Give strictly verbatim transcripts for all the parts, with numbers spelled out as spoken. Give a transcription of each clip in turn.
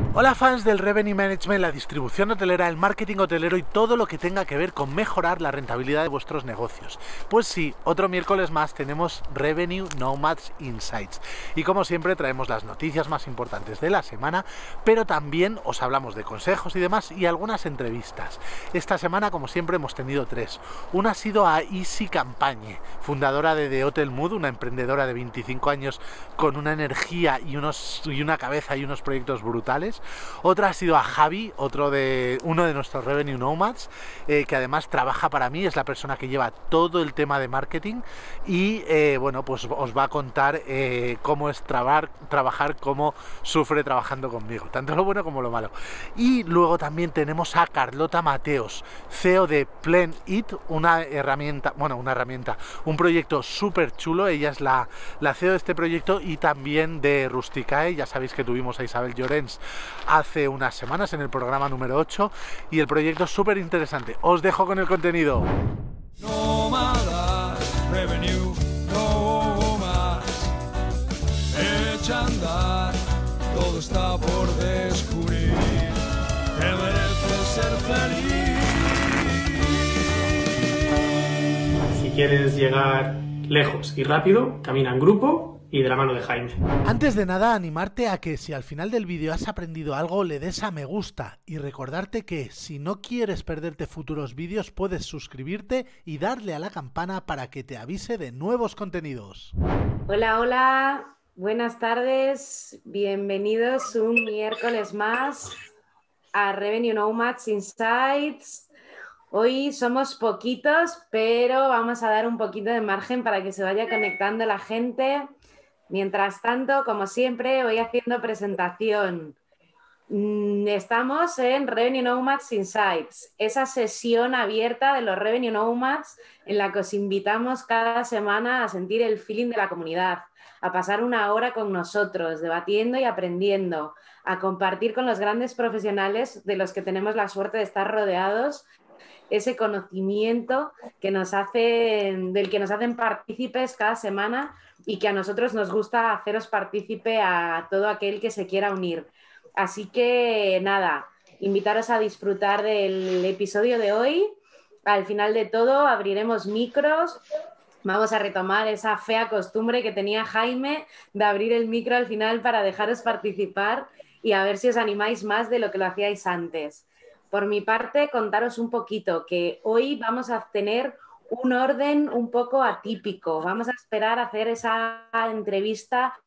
Hola fans del Revenue Management, la distribución hotelera, el marketing hotelero y todo lo que tenga que ver con mejorar la rentabilidad de vuestros negocios. Pues sí, otro miércoles más tenemos Revenue Nomads Insights y como siempre traemos las noticias más importantes de la semana, pero también os hablamos de consejos y demás y algunas entrevistas. Esta semana, como siempre, hemos tenido tres. Una ha sido a Isi Campañe, fundadora de The Hotel Mood, una emprendedora de veinticinco años con una energía y, unos, y una cabeza y unos proyectos brutales. Otra ha sido a Javi, otro de, uno de nuestros Revenue Nomads, eh, que además trabaja para mí, es la persona que lleva todo el tema de marketing y eh, bueno, pues os va a contar eh, cómo es trabar, trabajar, cómo sufre trabajando conmigo, tanto lo bueno como lo malo. Y luego también tenemos a Carlota Mateos, C E O de Plan It, una herramienta, bueno, una herramienta, un proyecto súper chulo. Ella es la, la C E O de este proyecto y también de Rusticae. Ya sabéis que tuvimos a Isabel Llorens hace unas semanas en el programa número ocho y el proyecto es súper interesante. Os dejo con el contenido. Nómadas, Revenue, no más. Echa a andar, todo está por descubrir. Te mereces ser feliz. Si quieres llegar lejos y rápido, camina en grupo y de la mano de Jaime. Antes de nada, animarte a que si al final del vídeo has aprendido algo, le des a me gusta y recordarte que si no quieres perderte futuros vídeos, puedes suscribirte y darle a la campana para que te avise de nuevos contenidos. Hola, hola, buenas tardes, bienvenidos un miércoles más a Revenue Nomads Insights. Hoy somos poquitos, pero vamos a dar un poquito de margen para que se vaya conectando la gente. Mientras tanto, como siempre, voy haciendo presentación. Estamos en Revenue Nomads Insights, esa sesión abierta de los Revenue Nomads en la que os invitamos cada semana a sentir el feeling de la comunidad, a pasar una hora con nosotros, debatiendo y aprendiendo, a compartir con los grandes profesionales de los que tenemos la suerte de estar rodeados ese conocimiento que nos hace, del que nos hacen partícipes cada semana y que a nosotros nos gusta haceros partícipe a todo aquel que se quiera unir. Así que nada, invitaros a disfrutar del episodio de hoy. Al final de todo abriremos micros. Vamos a retomar esa fea costumbre que tenía Jaime de abrir el micro al final para dejaros participar y a ver si os animáis más de lo que lo hacíais antes. Por mi parte, contaros un poquito que hoy vamos a tener un orden un poco atípico. Vamos a esperar a hacer esa entrevista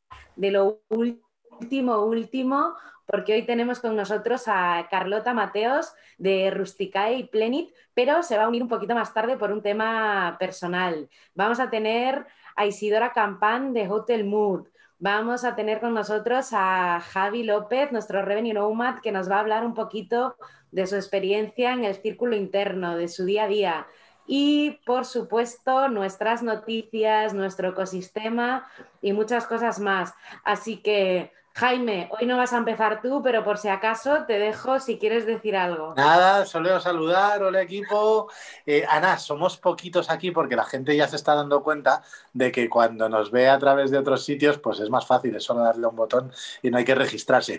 de lo último, último, porque hoy tenemos con nosotros a Carlota Mateos de Rusticae y Plan It, pero se va a unir un poquito más tarde por un tema personal. Vamos a tener a Isidora Campán de Hotel Mood. Vamos a tener con nosotros a Javi López, nuestro Revenue Nomad, que nos va a hablar un poquito de su experiencia en el círculo interno, de su día a día. Y, por supuesto, nuestras noticias, nuestro ecosistema y muchas cosas más. Así que, Jaime, hoy no vas a empezar tú, pero por si acaso te dejo si quieres decir algo. Nada, solo saludar, hola equipo. Eh, Ana, somos poquitos aquí porque la gente ya se está dando cuenta de que cuando nos ve a través de otros sitios, pues es más fácil, es solo darle un botón y no hay que registrarse.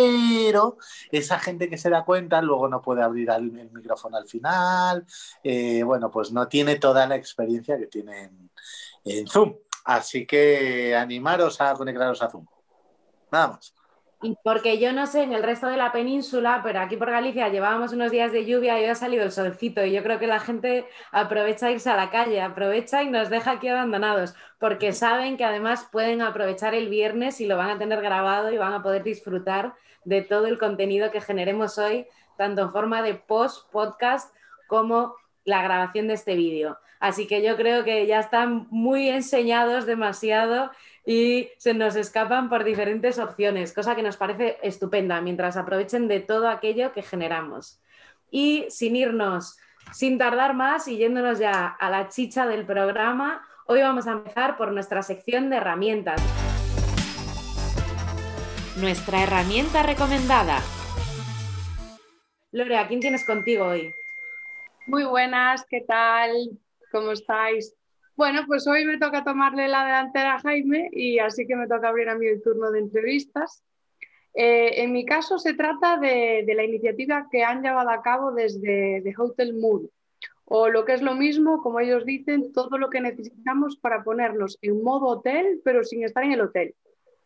Pero esa gente que se da cuenta luego no puede abrir el, el micrófono al final. Eh, bueno, pues no tiene toda la experiencia que tiene en, en Zoom. Así que animaros a conectaros a Zoom. Nada más. Y porque yo no sé en el resto de la península, pero aquí por Galicia llevábamos unos días de lluvia y hoy ha salido el solcito y yo creo que la gente aprovecha irse a la calle, aprovecha y nos deja aquí abandonados, porque saben que además pueden aprovechar el viernes y lo van a tener grabado y van a poder disfrutar de todo el contenido que generemos hoy, tanto en forma de post, podcast, como la grabación de este vídeo. Así que yo creo que ya están muy enseñados demasiado y se nos escapan por diferentes opciones, cosa que nos parece estupenda, mientras aprovechen de todo aquello que generamos. Y sin irnos, sin tardar más y yéndonos ya a la chicha del programa, hoy vamos a empezar por nuestra sección de herramientas. Nuestra herramienta recomendada. Lore, ¿a quién tienes contigo hoy? Muy buenas, ¿qué tal? ¿Cómo estáis? Bueno, pues hoy me toca tomarle la delantera a Jaime y así que me toca abrir a mí el turno de entrevistas. Eh, en mi caso se trata de, de la iniciativa que han llevado a cabo desde de Hotel Mood, o lo que es lo mismo, como ellos dicen, todo lo que necesitamos para ponernos en modo hotel, pero sin estar en el hotel.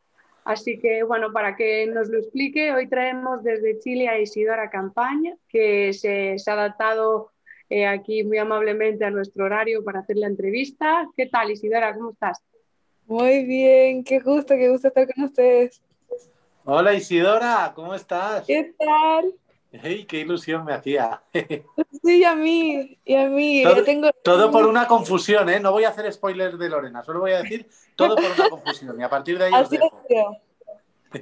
Así que, bueno, para que nos lo explique, hoy traemos desde Chile a Isidora Campaña, que se, se ha adaptado eh, aquí muy amablemente a nuestro horario para hacer la entrevista. ¿Qué tal, Isidora? ¿Cómo estás? Muy bien, qué gusto, qué gusto estar con ustedes. Hola Isidora, ¿cómo estás? ¿Qué tal? Hey, qué ilusión me hacía. Sí, a mí, y a mí. Todo, Tengo... todo por una confusión, ¿eh? No voy a hacer spoilers de Lorena, solo voy a decir todo por una confusión y a partir de ahí os Así dejo. es.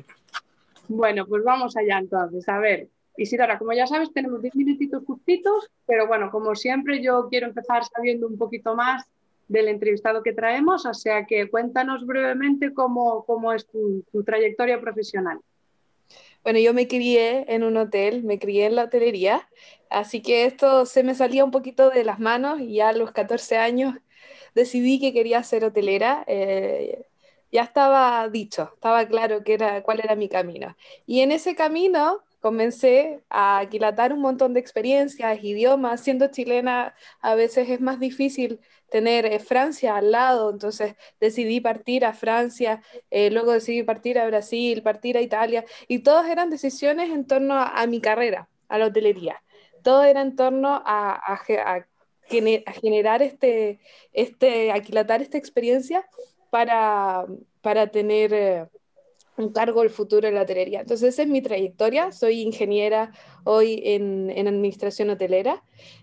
Bueno, pues vamos allá entonces. A ver, Isidora, como ya sabes, tenemos diez minutitos justitos, pero bueno, como siempre, yo quiero empezar sabiendo un poquito más del entrevistado que traemos, o sea que cuéntanos brevemente cómo, cómo es tu, tu trayectoria profesional. Bueno, yo me crié en un hotel, me crié en la hotelería, así que esto se me salía un poquito de las manos y ya a los catorce años decidí que quería ser hotelera. Eh, ya estaba dicho, estaba claro que era, cuál era mi camino. Y en ese camino comencé a aquilatar un montón de experiencias, idiomas. Siendo chilena a veces es más difícil tener eh, Francia al lado, entonces decidí partir a Francia, eh, luego decidí partir a Brasil, partir a Italia, y todas eran decisiones en torno a, a mi carrera, a la hotelería. Todo era en torno a, a, a, gener, a generar este, este, aquilatar esta experiencia para, para tener eh, un cargo del futuro en la hotelería. Entonces esa es mi trayectoria, soy ingeniera hoy en, en administración hotelera,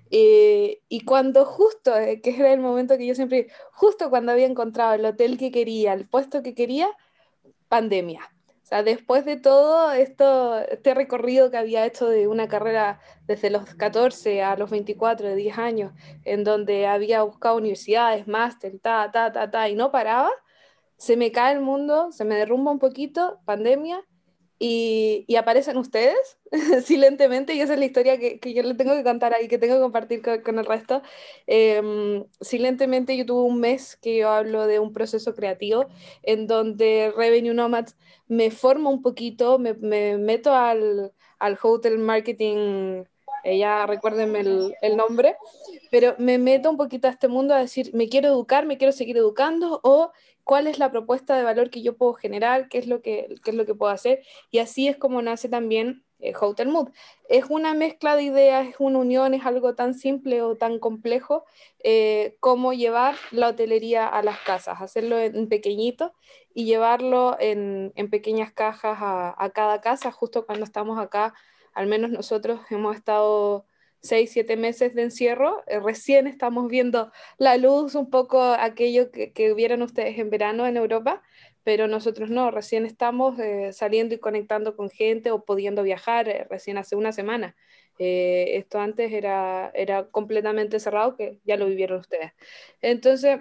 eh, y cuando justo, eh, que era el momento que yo siempre, justo cuando había encontrado el hotel que quería, el puesto que quería, pandemia. O sea, después de todo esto, este recorrido que había hecho de una carrera desde los catorce a los veinticuatro, de diez años, en donde había buscado universidades, máster, ta, ta, ta, ta, y no paraba, se me cae el mundo, se me derrumba un poquito, pandemia, y, y aparecen ustedes silentemente, y esa es la historia que, que yo le tengo que contar ahí, que tengo que compartir con, con el resto. Eh, silentemente yo tuve un mes que yo hablo de un proceso creativo en donde Revenue Nomads me forma un poquito, me, me meto al, al hotel marketing, eh, ya recuérdenme el, el nombre, pero me meto un poquito a este mundo a decir, me quiero educar, me quiero seguir educando, o cuál es la propuesta de valor que yo puedo generar, qué es lo que, qué es lo que puedo hacer, y así es como nace también eh, Hotel Mood. Es una mezcla de ideas, es una unión, es algo tan simple o tan complejo eh, como llevar la hotelería a las casas, hacerlo en pequeñito y llevarlo en, en pequeñas cajas a, a cada casa. Justo cuando estamos acá, al menos nosotros hemos estado seis, siete meses de encierro, eh, recién estamos viendo la luz, un poco aquello que, que vieron ustedes en verano en Europa, pero nosotros no, recién estamos eh, saliendo y conectando con gente o pudiendo viajar, eh, recién hace una semana. Eh, esto antes era, era completamente cerrado, que ya lo vivieron ustedes. Entonces,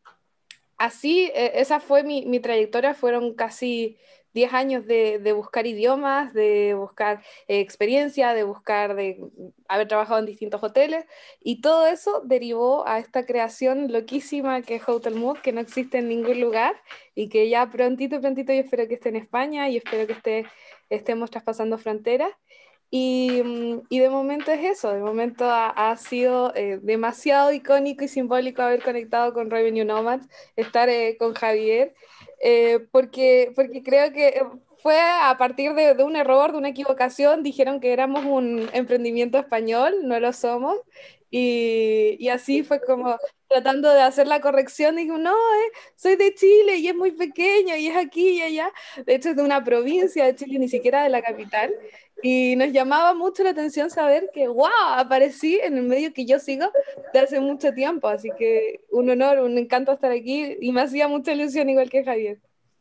así, eh, esa fue mi, mi trayectoria, fueron casi diez años de, de buscar idiomas, de buscar eh, experiencia, de buscar, de haber trabajado en distintos hoteles, y todo eso derivó a esta creación loquísima que es Hotel Mood, que no existe en ningún lugar y que ya prontito, prontito yo espero que esté en España y espero que esté, estemos traspasando fronteras. Y, y de momento es eso, de momento ha, ha sido eh, demasiado icónico y simbólico haber conectado con Revenue Nomads, estar eh, con Javier, eh, porque, porque creo que fue a partir de, de un error, de una equivocación, dijeron que éramos un emprendimiento español, no lo somos, y, y así fue como tratando de hacer la corrección, digo, no, eh, soy de Chile y es muy pequeño y es aquí y allá, de hecho es de una provincia de Chile, ni siquiera de la capital. Y nos llamaba mucho la atención saber que, wow, aparecí en el medio que yo sigo de hace mucho tiempo. Así que un honor, un encanto estar aquí y me hacía mucha ilusión igual que Javier.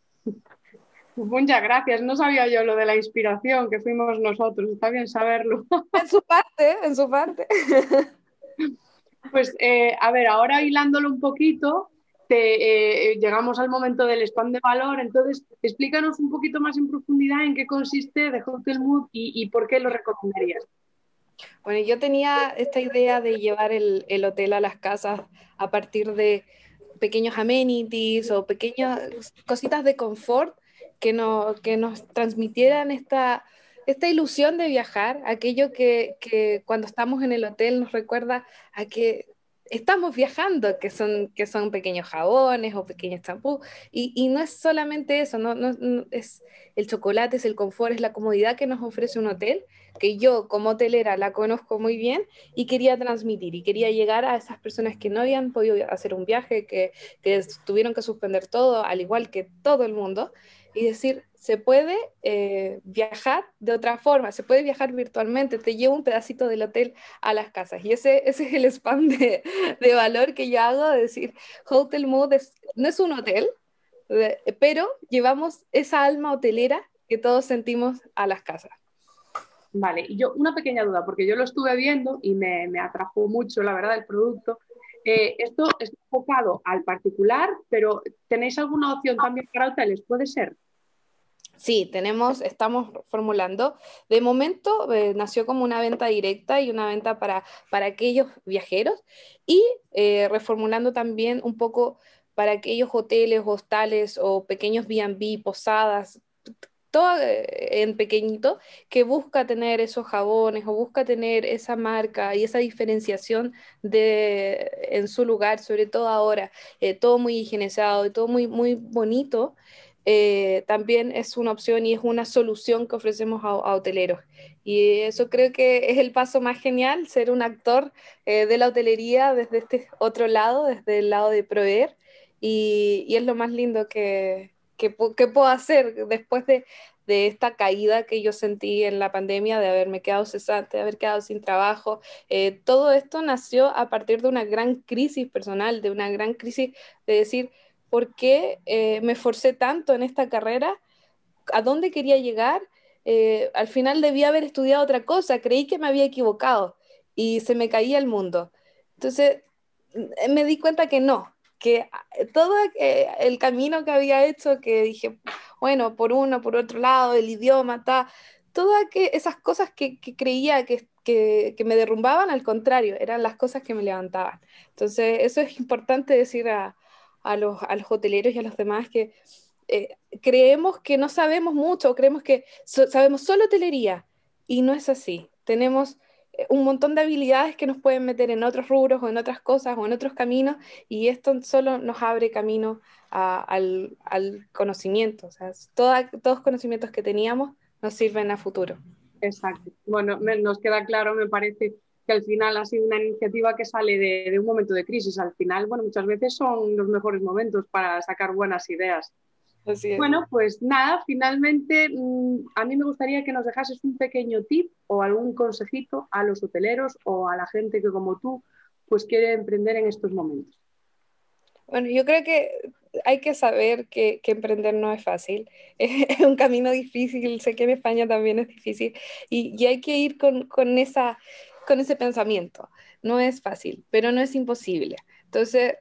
Muchas gracias. No sabía yo lo de la inspiración, que fuimos nosotros. Está bien saberlo. En su parte, en su parte. Pues, eh, a ver, ahora hilándolo un poquito, te, eh, llegamos al momento del spam de valor. Entonces, explícanos un poquito más en profundidad en qué consiste The Hotel Mood y, y por qué lo recomendarías. Bueno, yo tenía esta idea de llevar el, el hotel a las casas a partir de pequeños amenities o pequeñas cositas de confort que, no, que nos transmitieran esta, esta ilusión de viajar, aquello que, que cuando estamos en el hotel nos recuerda a que estamos viajando, que son, que son pequeños jabones o pequeños champús, y, y no es solamente eso, no, no, no, es el chocolate, es el confort, es la comodidad que nos ofrece un hotel, que yo como hotelera la conozco muy bien y quería transmitir, y quería llegar a esas personas que no habían podido hacer un viaje, que, que tuvieron que suspender todo, al igual que todo el mundo, y decir, se puede eh, viajar de otra forma, se puede viajar virtualmente, te llevo un pedacito del hotel a las casas. Y ese, ese es el spam de, de valor que yo hago, de decir, Hotel Mood es, no es un hotel, de, pero llevamos esa alma hotelera que todos sentimos a las casas. Vale, y yo una pequeña duda, porque yo lo estuve viendo y me, me atrajo mucho, la verdad, el producto. Eh, esto es enfocado al particular, pero ¿tenéis alguna opción también para hoteles? ¿Puede ser? Sí, tenemos, estamos formulando. De momento eh, nació como una venta directa y una venta para, para aquellos viajeros y eh, reformulando también un poco para aquellos hoteles, hostales o pequeños B and B, posadas, todo eh, en pequeñito, que busca tener esos jabones o busca tener esa marca y esa diferenciación de, en su lugar, sobre todo ahora, eh, todo muy higienizado y todo muy, muy bonito. Eh, también es una opción y es una solución que ofrecemos a, a hoteleros. Y eso creo que es el paso más genial, ser un actor eh, de la hotelería desde este otro lado, desde el lado de proveer. Y, y es lo más lindo que, que, que puedo hacer después de, de esta caída que yo sentí en la pandemia, de haberme quedado cesante, de haber quedado sin trabajo. Eh, todo esto nació a partir de una gran crisis personal, de una gran crisis de decir, ¿por qué eh, me esforcé tanto en esta carrera? ¿A dónde quería llegar? Eh, al final debía haber estudiado otra cosa, creí que me había equivocado y se me caía el mundo. Entonces me di cuenta que no, que todo eh, el camino que había hecho, que dije, bueno, por uno, por otro lado, el idioma, ta, todas esas cosas que, que creía que, que, que me derrumbaban, al contrario, eran las cosas que me levantaban. Entonces eso es importante decir a a los, a los hoteleros y a los demás que eh, creemos que no sabemos mucho, creemos que so, sabemos solo hotelería y no es así. Tenemos eh, un montón de habilidades que nos pueden meter en otros rubros o en otras cosas o en otros caminos y esto solo nos abre camino a, al, al conocimiento. O sea, toda, todos los conocimientos que teníamos nos sirven a futuro. Exacto. Bueno, me, nos queda claro, me parece, que al final ha sido una iniciativa que sale de, de un momento de crisis. Al final, bueno, muchas veces son los mejores momentos para sacar buenas ideas. Así es. Bueno, pues nada, finalmente mmm, a mí me gustaría que nos dejases un pequeño tip o algún consejito a los hoteleros o a la gente que como tú pues quiere emprender en estos momentos. Bueno, yo creo que hay que saber que, que emprender no es fácil, es un camino difícil, sé que en España también es difícil y, y hay que ir con, con, esa, con ese pensamiento. No es fácil, pero no es imposible. Entonces,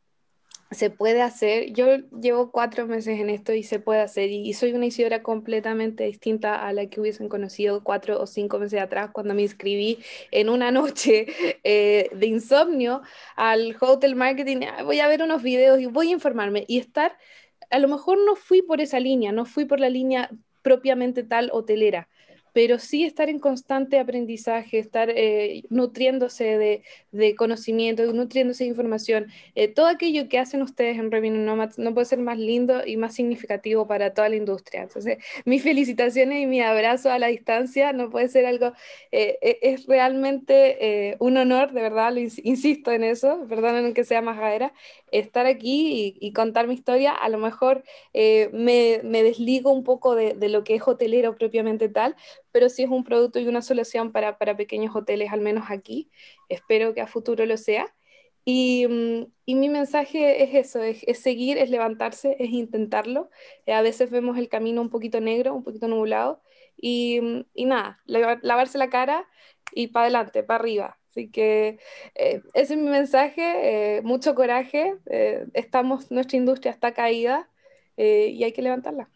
se puede hacer. Yo llevo cuatro meses en esto y se puede hacer. Y, y soy una Isidora completamente distinta a la que hubiesen conocido cuatro o cinco meses atrás cuando me inscribí en una noche eh, de insomnio al hotel marketing. Ah, voy a ver unos videos y voy a informarme y estar. A lo mejor no fui por esa línea, no fui por la línea propiamente tal hotelera, pero sí estar en constante aprendizaje, estar eh, nutriéndose de, de conocimiento, nutriéndose de información. Eh, todo aquello que hacen ustedes en Revenue Nomads no puede ser más lindo y más significativo para toda la industria. Entonces, mis felicitaciones y mi abrazo a la distancia, no puede ser algo, eh, es realmente eh, un honor, de verdad, lo ins insisto en eso, perdonen que sea majadera, estar aquí y, y contar mi historia. A lo mejor eh, me, me desligo un poco de, de lo que es hotelero propiamente tal, pero sí es un producto y una solución para, para pequeños hoteles, al menos aquí. Espero que a futuro lo sea. Y, y mi mensaje es eso, es, es seguir, es levantarse, es intentarlo. Eh, a veces vemos el camino un poquito negro, un poquito nublado, y, y nada, lavarse la cara y para adelante, para arriba. Así que eh, ese es mi mensaje, eh, mucho coraje, eh, estamos, nuestra industria está caída eh, y hay que levantarla.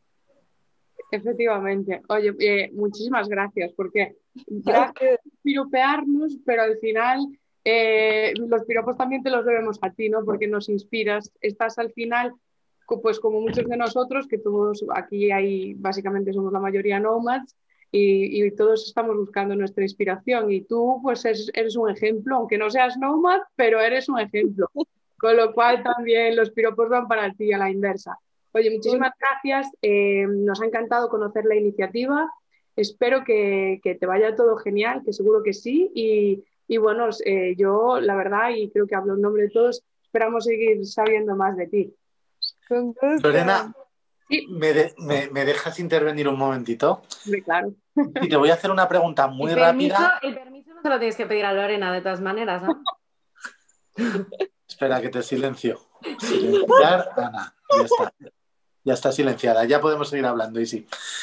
Efectivamente. Oye, eh, muchísimas gracias, porque gracias por piropearnos, pero al final eh, los piropos también te los debemos a ti, ¿no? Porque nos inspiras, estás al final pues como muchos de nosotros, que todos aquí hay, básicamente somos la mayoría nomads y, y todos estamos buscando nuestra inspiración y tú pues eres, eres un ejemplo, aunque no seas nomad, pero eres un ejemplo, con lo cual también los piropos van para ti a la inversa. Oye, muchísimas gracias, eh, nos ha encantado conocer la iniciativa, espero que, que te vaya todo genial, que seguro que sí y, y bueno, eh, yo la verdad y creo que hablo en nombre de todos, esperamos seguir sabiendo más de ti. Con gusto. Lorena, Sí. ¿me, de, me, ¿me dejas intervenir un momentito? Hombre, claro. Y te voy a hacer una pregunta muy el permiso, rápida. El permiso no se lo tienes que pedir a Lorena de todas maneras, ¿no? Espera, que te silencio. Silenciar, Ana. Ya está. Ya está silenciada. Ya podemos seguir hablando, y sí.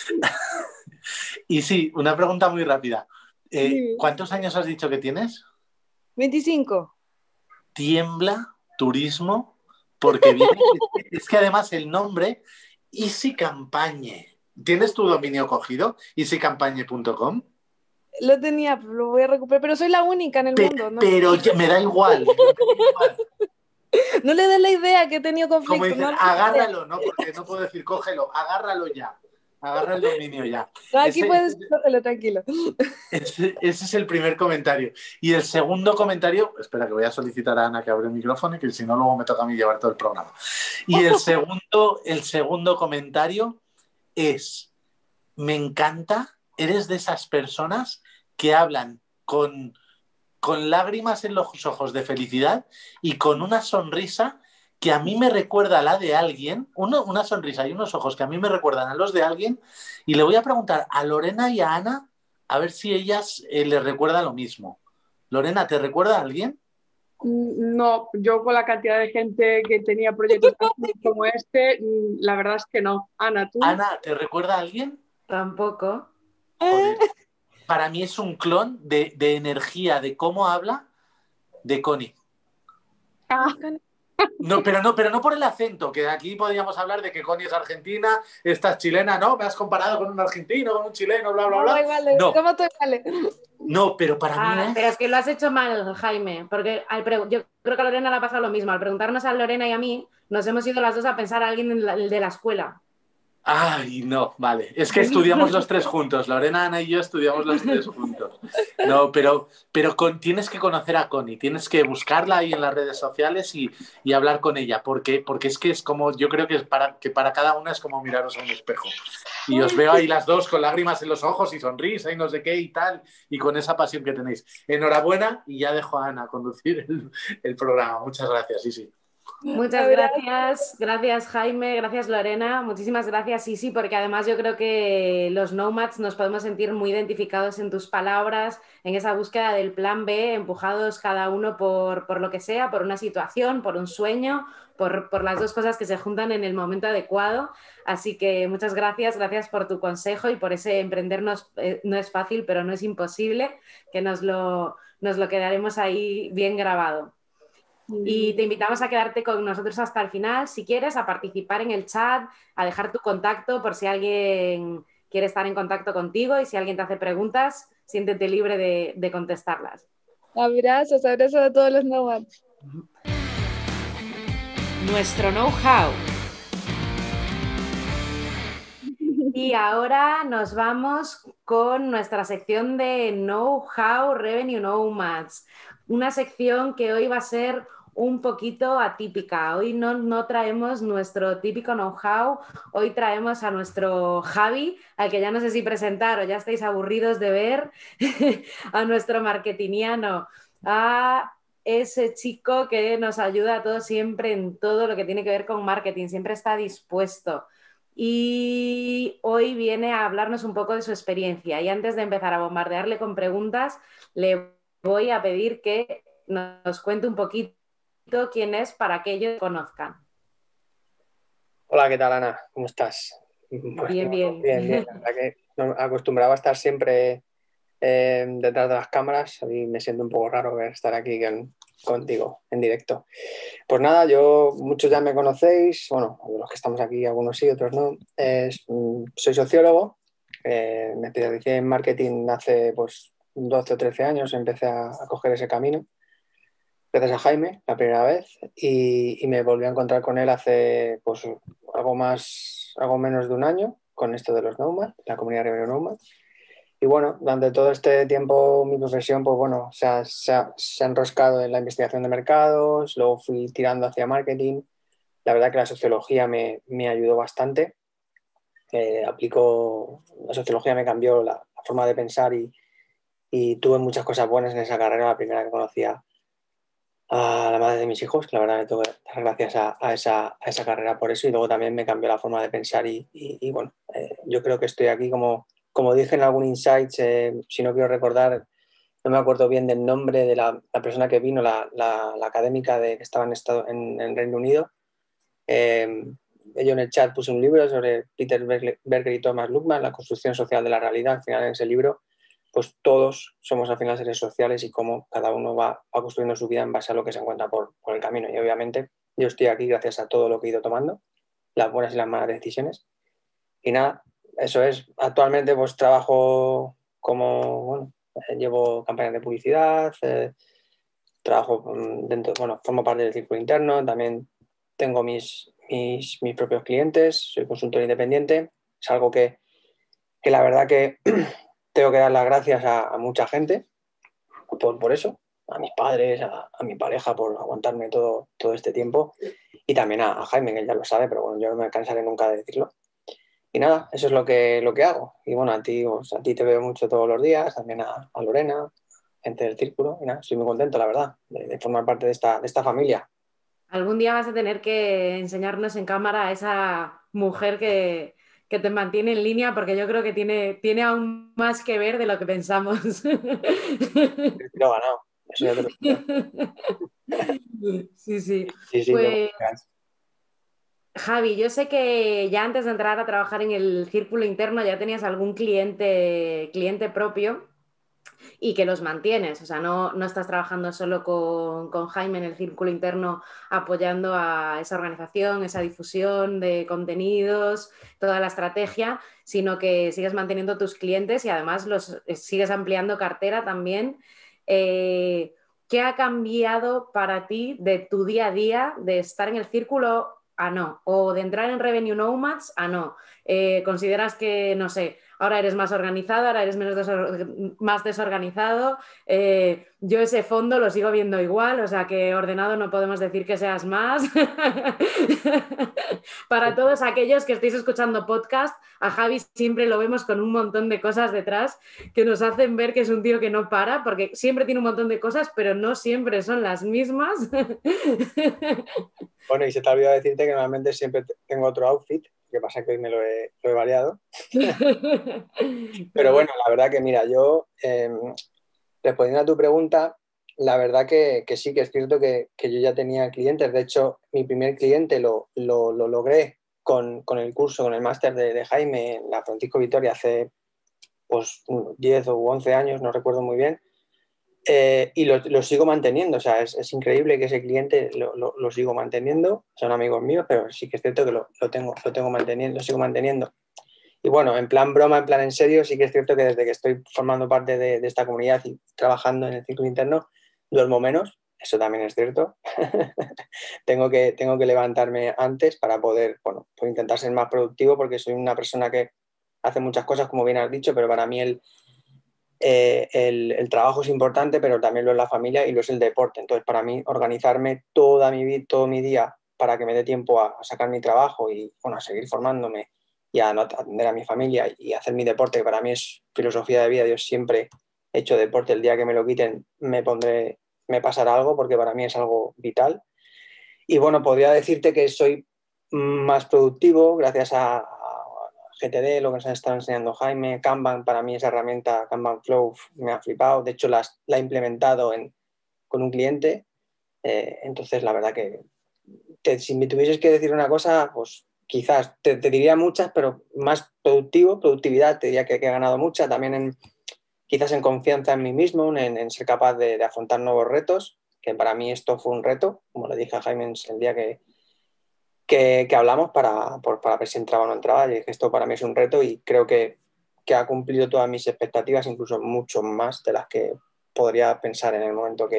Y sí, una pregunta muy rápida. Eh, Sí. ¿Cuántos años has dicho que tienes? veinticinco. Tiembla Turismo, porque viene, es que además el nombre, Easy Campañe. ¿Tienes tu dominio cogido? easy campañe punto com. Lo tenía, lo voy a recuperar, pero soy la única en el Pe mundo, ¿no? Pero ya, me da igual. Me da igual. No le des la idea que he tenido conflicto. Como dices, no le- agárralo, ¿no? Porque no puedo decir cógelo, agárralo ya. Agarra el dominio ya. No, aquí Ese- puedes cógelo, tranquilo. Ese, ese es el primer comentario. Y el segundo comentario, espera que voy a solicitar a Ana que abra el micrófono, que si no luego me toca a mí llevar todo el programa. Y el segundo, el segundo comentario es, me encanta, eres de esas personas que hablan con, con lágrimas en los ojos de felicidad y con una sonrisa que a mí me recuerda a la de alguien, uno, una sonrisa y unos ojos que a mí me recuerdan a los de alguien, y le voy a preguntar a Lorena y a Ana a ver si ellas eh, les recuerda lo mismo. Lorena, ¿te recuerda a alguien? No, yo con la cantidad de gente que tenía proyectos como este, la verdad es que no. Ana, ¿tú? Ana, ¿te recuerda a alguien? Tampoco. Joder. Para mí es un clon de, de energía, de cómo habla, de Connie. Ah, No, pero no, pero no por el acento, que aquí podríamos hablar de que Connie es argentina, esta es chilena, ¿no? Me has comparado con un argentino, con un chileno, bla, bla, No, bla. igual, No, ¿cómo te vale? no, pero para mí Ah, es... pero es que lo has hecho mal, Jaime, porque al pre- yo creo que a Lorena le ha pasado lo mismo. Al preguntarnos a Lorena y a mí, nos hemos ido las dos a pensar a alguien de la, de la escuela. Ay, no, vale. Es que estudiamos los tres juntos. Lorena, Ana y yo estudiamos los tres juntos. No, pero, pero con, tienes que conocer a Connie, tienes que buscarla ahí en las redes sociales y, y hablar con ella, porque, porque es que es como, yo creo que, es para, que para cada una es como miraros a un espejo. Y os veo ahí las dos con lágrimas en los ojos y sonrisa y no sé qué y tal, y con esa pasión que tenéis. Enhorabuena, y ya dejo a Ana conducir el, el programa. Muchas gracias, sí, sí. Muchas gracias, gracias Jaime, gracias Lorena, muchísimas gracias Isi, porque además yo creo que los nomads nos podemos sentir muy identificados en tus palabras, en esa búsqueda del plan B, empujados cada uno por, por lo que sea, por una situación, por un sueño, por, por las dos cosas que se juntan en el momento adecuado. Así que muchas gracias, gracias por tu consejo y por ese emprender no es, eh, no es fácil, pero no es imposible, que nos lo, nos lo quedaremos ahí bien grabado. Y te invitamos a quedarte con nosotros hasta el final, si quieres, a participar en el chat, a dejar tu contacto por si alguien quiere estar en contacto contigo y si alguien te hace preguntas, siéntete libre de, de contestarlas. Abrazos, abrazos a todos los nomads. Nuestro know-how. Y ahora nos vamos con nuestra sección de Know-how Revenue Nomads. Una sección que hoy va a ser un poquito atípica. Hoy no, no traemos nuestro típico know-how, hoy traemos a nuestro Javi, al que ya no sé si presentar o ya estáis aburridos de ver, a nuestro marketingiano, a ese chico que nos ayuda a todos siempre en todo lo que tiene que ver con marketing, siempre está dispuesto. Y hoy viene a hablarnos un poco de su experiencia. Y antes de empezar a bombardearle con preguntas, le voy a pedir que nos cuente un poquito quién es para que ellos conozcan. Hola, ¿qué tal, Ana? ¿Cómo estás? Pues, bien, bien. Bien, bien. La verdad que no, acostumbraba a estar siempre eh, detrás de las cámaras y me siento un poco raro ver estar aquí con, contigo en directo. Pues nada, yo, muchos ya me conocéis, bueno, de los que estamos aquí, algunos sí, otros no. Es, soy sociólogo, eh, me especialicé en marketing hace pues doce o trece años, empecé a, a coger ese camino. gracias a Jaime la primera vez y, y me volví a encontrar con él hace pues algo más, algo menos de un año con esto de los Nomad, la comunidad Revenue Nomad. Y bueno, durante todo este tiempo mi profesión pues bueno, se ha, se, ha, se ha enroscado en la investigación de mercados, luego fui tirando hacia marketing. La verdad que la sociología me, me ayudó bastante. Eh, aplico, la sociología me cambió la, la forma de pensar y, y tuve muchas cosas buenas en esa carrera, la primera que conocía a la madre de mis hijos, que la verdad me tengo que dar gracias a, a, esa, a esa carrera por eso, y luego también me cambió la forma de pensar y, y, y bueno, eh, yo creo que estoy aquí como, como dije en algún Insights, eh, si no quiero recordar, no me acuerdo bien del nombre de la, la persona que vino, la, la, la académica de, que estaba en, estado, en, en Reino Unido. Eh, yo en el chat puse un libro sobre Peter Berger y Thomas Luckmann, la construcción social de la realidad. Al final en ese libro pues todos somos al final seres sociales y cómo cada uno va, va construyendo su vida en base a lo que se encuentra por, por el camino. Y obviamente yo estoy aquí gracias a todo lo que he ido tomando, las buenas y las malas decisiones. Y nada, eso es. Actualmente pues trabajo como, bueno, eh, llevo campañas de publicidad, eh, trabajo dentro, bueno, formo parte del círculo interno, también tengo mis, mis, mis propios clientes, soy consultor independiente. Es algo que, que la verdad que tengo que dar las gracias a, a mucha gente por, por eso, a mis padres, a, a mi pareja por aguantarme todo, todo este tiempo y también a, a Jaime, que ya lo sabe, pero bueno, yo no me cansaré nunca de decirlo. Y nada, eso es lo que, lo que hago. Y bueno, a ti, pues, a ti te veo mucho todos los días, también a, a Lorena, gente del círculo, y nada, estoy muy contento, la verdad, de, de formar parte de esta, de esta familia. Algún día vas a tener que enseñarnos en cámara a esa mujer que, que te mantiene en línea, porque yo creo que tiene, tiene aún más que ver de lo que pensamos. Lo he ganado, eso ya te lo digo. Sí, sí. Sí, sí, Pues, Javi, yo sé que ya antes de entrar a trabajar en el círculo interno ya tenías algún cliente, cliente propio y que los mantienes. O sea, no, no estás trabajando solo con, con Jaime en el círculo interno apoyando a esa organización, esa difusión de contenidos, toda la estrategia, sino que sigues manteniendo tus clientes y además los sigues ampliando cartera también. Eh, ¿Qué ha cambiado para ti de tu día a día de estar en el círculo a no? O de entrar en Revenue Nomads a no. Eh, ¿Consideras que, no sé, ahora eres más organizado, ahora eres menos desor más desorganizado? Eh, yo ese fondo lo sigo viendo igual, o sea que ordenado no podemos decir que seas más. Para todos aquellos que estéis escuchando podcast, a Javi siempre lo vemos con un montón de cosas detrás que nos hacen ver que es un tío que no para, porque siempre tiene un montón de cosas, pero no siempre son las mismas. Bueno, y se te ha olvidado decirte que normalmente siempre tengo otro outfit, que pasa que hoy me lo he, lo he variado. Pero bueno, la verdad que mira, yo, eh, respondiendo a tu pregunta, la verdad que, que sí, que es cierto que, que yo ya tenía clientes. De hecho, mi primer cliente lo, lo, lo logré con, con el curso, con el máster de, de Jaime en la Francisco Vitoria hace pues diez o once años, no recuerdo muy bien. Eh, y lo, lo sigo manteniendo, o sea, es, es increíble que ese cliente lo, lo, lo sigo manteniendo, son amigos míos, pero sí que es cierto que lo, lo, tengo, lo tengo manteniendo, lo sigo manteniendo. Y bueno, en plan broma, en plan en serio, sí que es cierto que desde que estoy formando parte de, de esta comunidad y trabajando en el círculo interno, duermo menos, eso también es cierto. tengo, que, tengo que levantarme antes para poder, bueno, pues intentar ser más productivo, porque soy una persona que hace muchas cosas, como bien has dicho, pero para mí el Eh, el, el trabajo es importante, pero también lo es la familia y lo es el deporte. Entonces, para mí, organizarme toda mi vida, todo mi día para que me dé tiempo a, a sacar mi trabajo y bueno, a seguir formándome y a, no, a atender a mi familia y hacer mi deporte, que para mí es filosofía de vida. Yo siempre he hecho deporte. El día que me lo quiten me pondré, me pasará algo, porque para mí es algo vital. Y bueno, podría decirte que soy más productivo gracias a G T D, lo que nos está enseñando Jaime. Kanban, para mí esa herramienta Kanban Flow me ha flipado. De hecho, la, la he implementado en, con un cliente. Eh, entonces, la verdad que te, si me tuvieses que decir una cosa, pues quizás te, te diría muchas, pero más productivo, productividad, te diría que, que he ganado mucha. También en, quizás en confianza en mí mismo, en, en ser capaz de, de afrontar nuevos retos, que para mí esto fue un reto, como le dije a Jaime el día que Que, que hablamos para, por, para ver si entraba o no entraba. Y esto para mí es un reto y creo que, que ha cumplido todas mis expectativas, incluso mucho más de las que podría pensar en el momento que,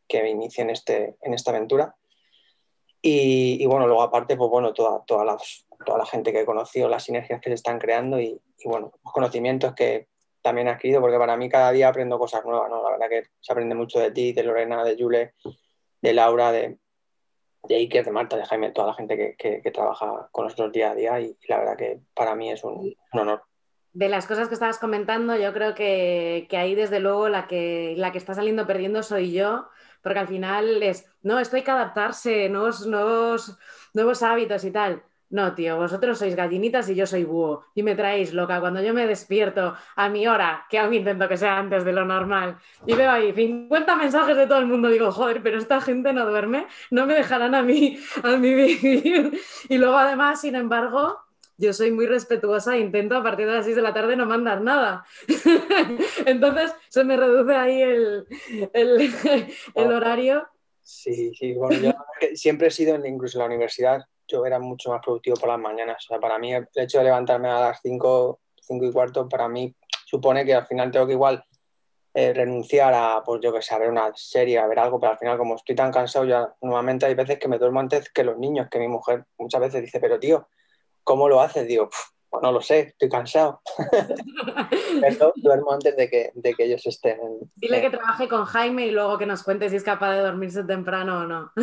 que me inicié en, este, en esta aventura. Y, y bueno, luego aparte, pues bueno, toda, toda, las, toda la gente que he conocido, las sinergias que se están creando y, y bueno, los conocimientos que también he adquirido, porque para mí cada día aprendo cosas nuevas, ¿no? La verdad que se aprende mucho de ti, de Lorena, de Jule, de Laura, de, de Iker, de Marta, de Jaime, toda la gente que, que, que trabaja con nosotros día a día y, y la verdad que para mí es un, un honor. De las cosas que estabas comentando, yo creo que, que ahí desde luego la que, la que está saliendo perdiendo soy yo, porque al final es, no, esto hay que adaptarse, nuevos, nuevos, nuevos hábitos y tal. No, tío, vosotros sois gallinitas y yo soy búho y me traéis loca. Cuando yo me despierto a mi hora, que aún intento que sea antes de lo normal, y veo ahí cincuenta mensajes de todo el mundo, digo, joder, pero esta gente no duerme, no me dejarán a mí, a mí vivir. Y luego además, sin embargo... Yo soy muy respetuosa e intento a partir de las seis de la tarde no mandar nada. Entonces se me reduce ahí el, el, el horario. Sí, sí, bueno, yo siempre he sido, incluso en la universidad, yo era mucho más productivo por las mañanas. O sea, para mí el hecho de levantarme a las cinco, cinco y cuarto, para mí supone que al final tengo que igual eh, renunciar a, pues yo que sé, a ver una serie, a ver algo, pero al final como estoy tan cansado ya, normalmente hay veces que me duermo antes que los niños, que mi mujer muchas veces dice, pero tío, ¿cómo lo haces? Digo, pues no lo sé, estoy cansado. Pero duermo antes de que, de que ellos estén. En, Dile en... que trabaje con Jaime y luego que nos cuente si es capaz de dormirse temprano o no.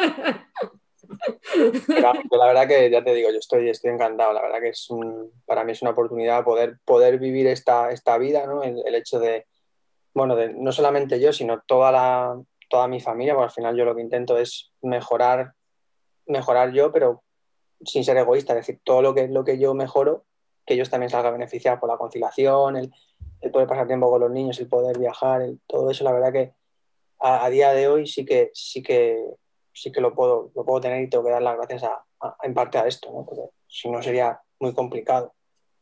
Pero, la verdad que ya te digo, yo estoy, estoy encantado. La verdad que es un, para mí es una oportunidad poder, poder vivir esta, esta vida, ¿no? El, el hecho de, bueno, de, no solamente yo, sino toda, la, toda mi familia, porque al final yo lo que intento es mejorar, mejorar yo, pero sin ser egoísta, es decir, todo lo que, lo que yo mejoro, que ellos también salgan beneficiados por la conciliación, el, el poder pasar tiempo con los niños, el poder viajar, el, todo eso, la verdad que a, a día de hoy sí que, sí que, sí que lo, puedo, lo puedo tener y tengo que dar las gracias a, a, en parte a esto, ¿no? Porque si no sería muy complicado.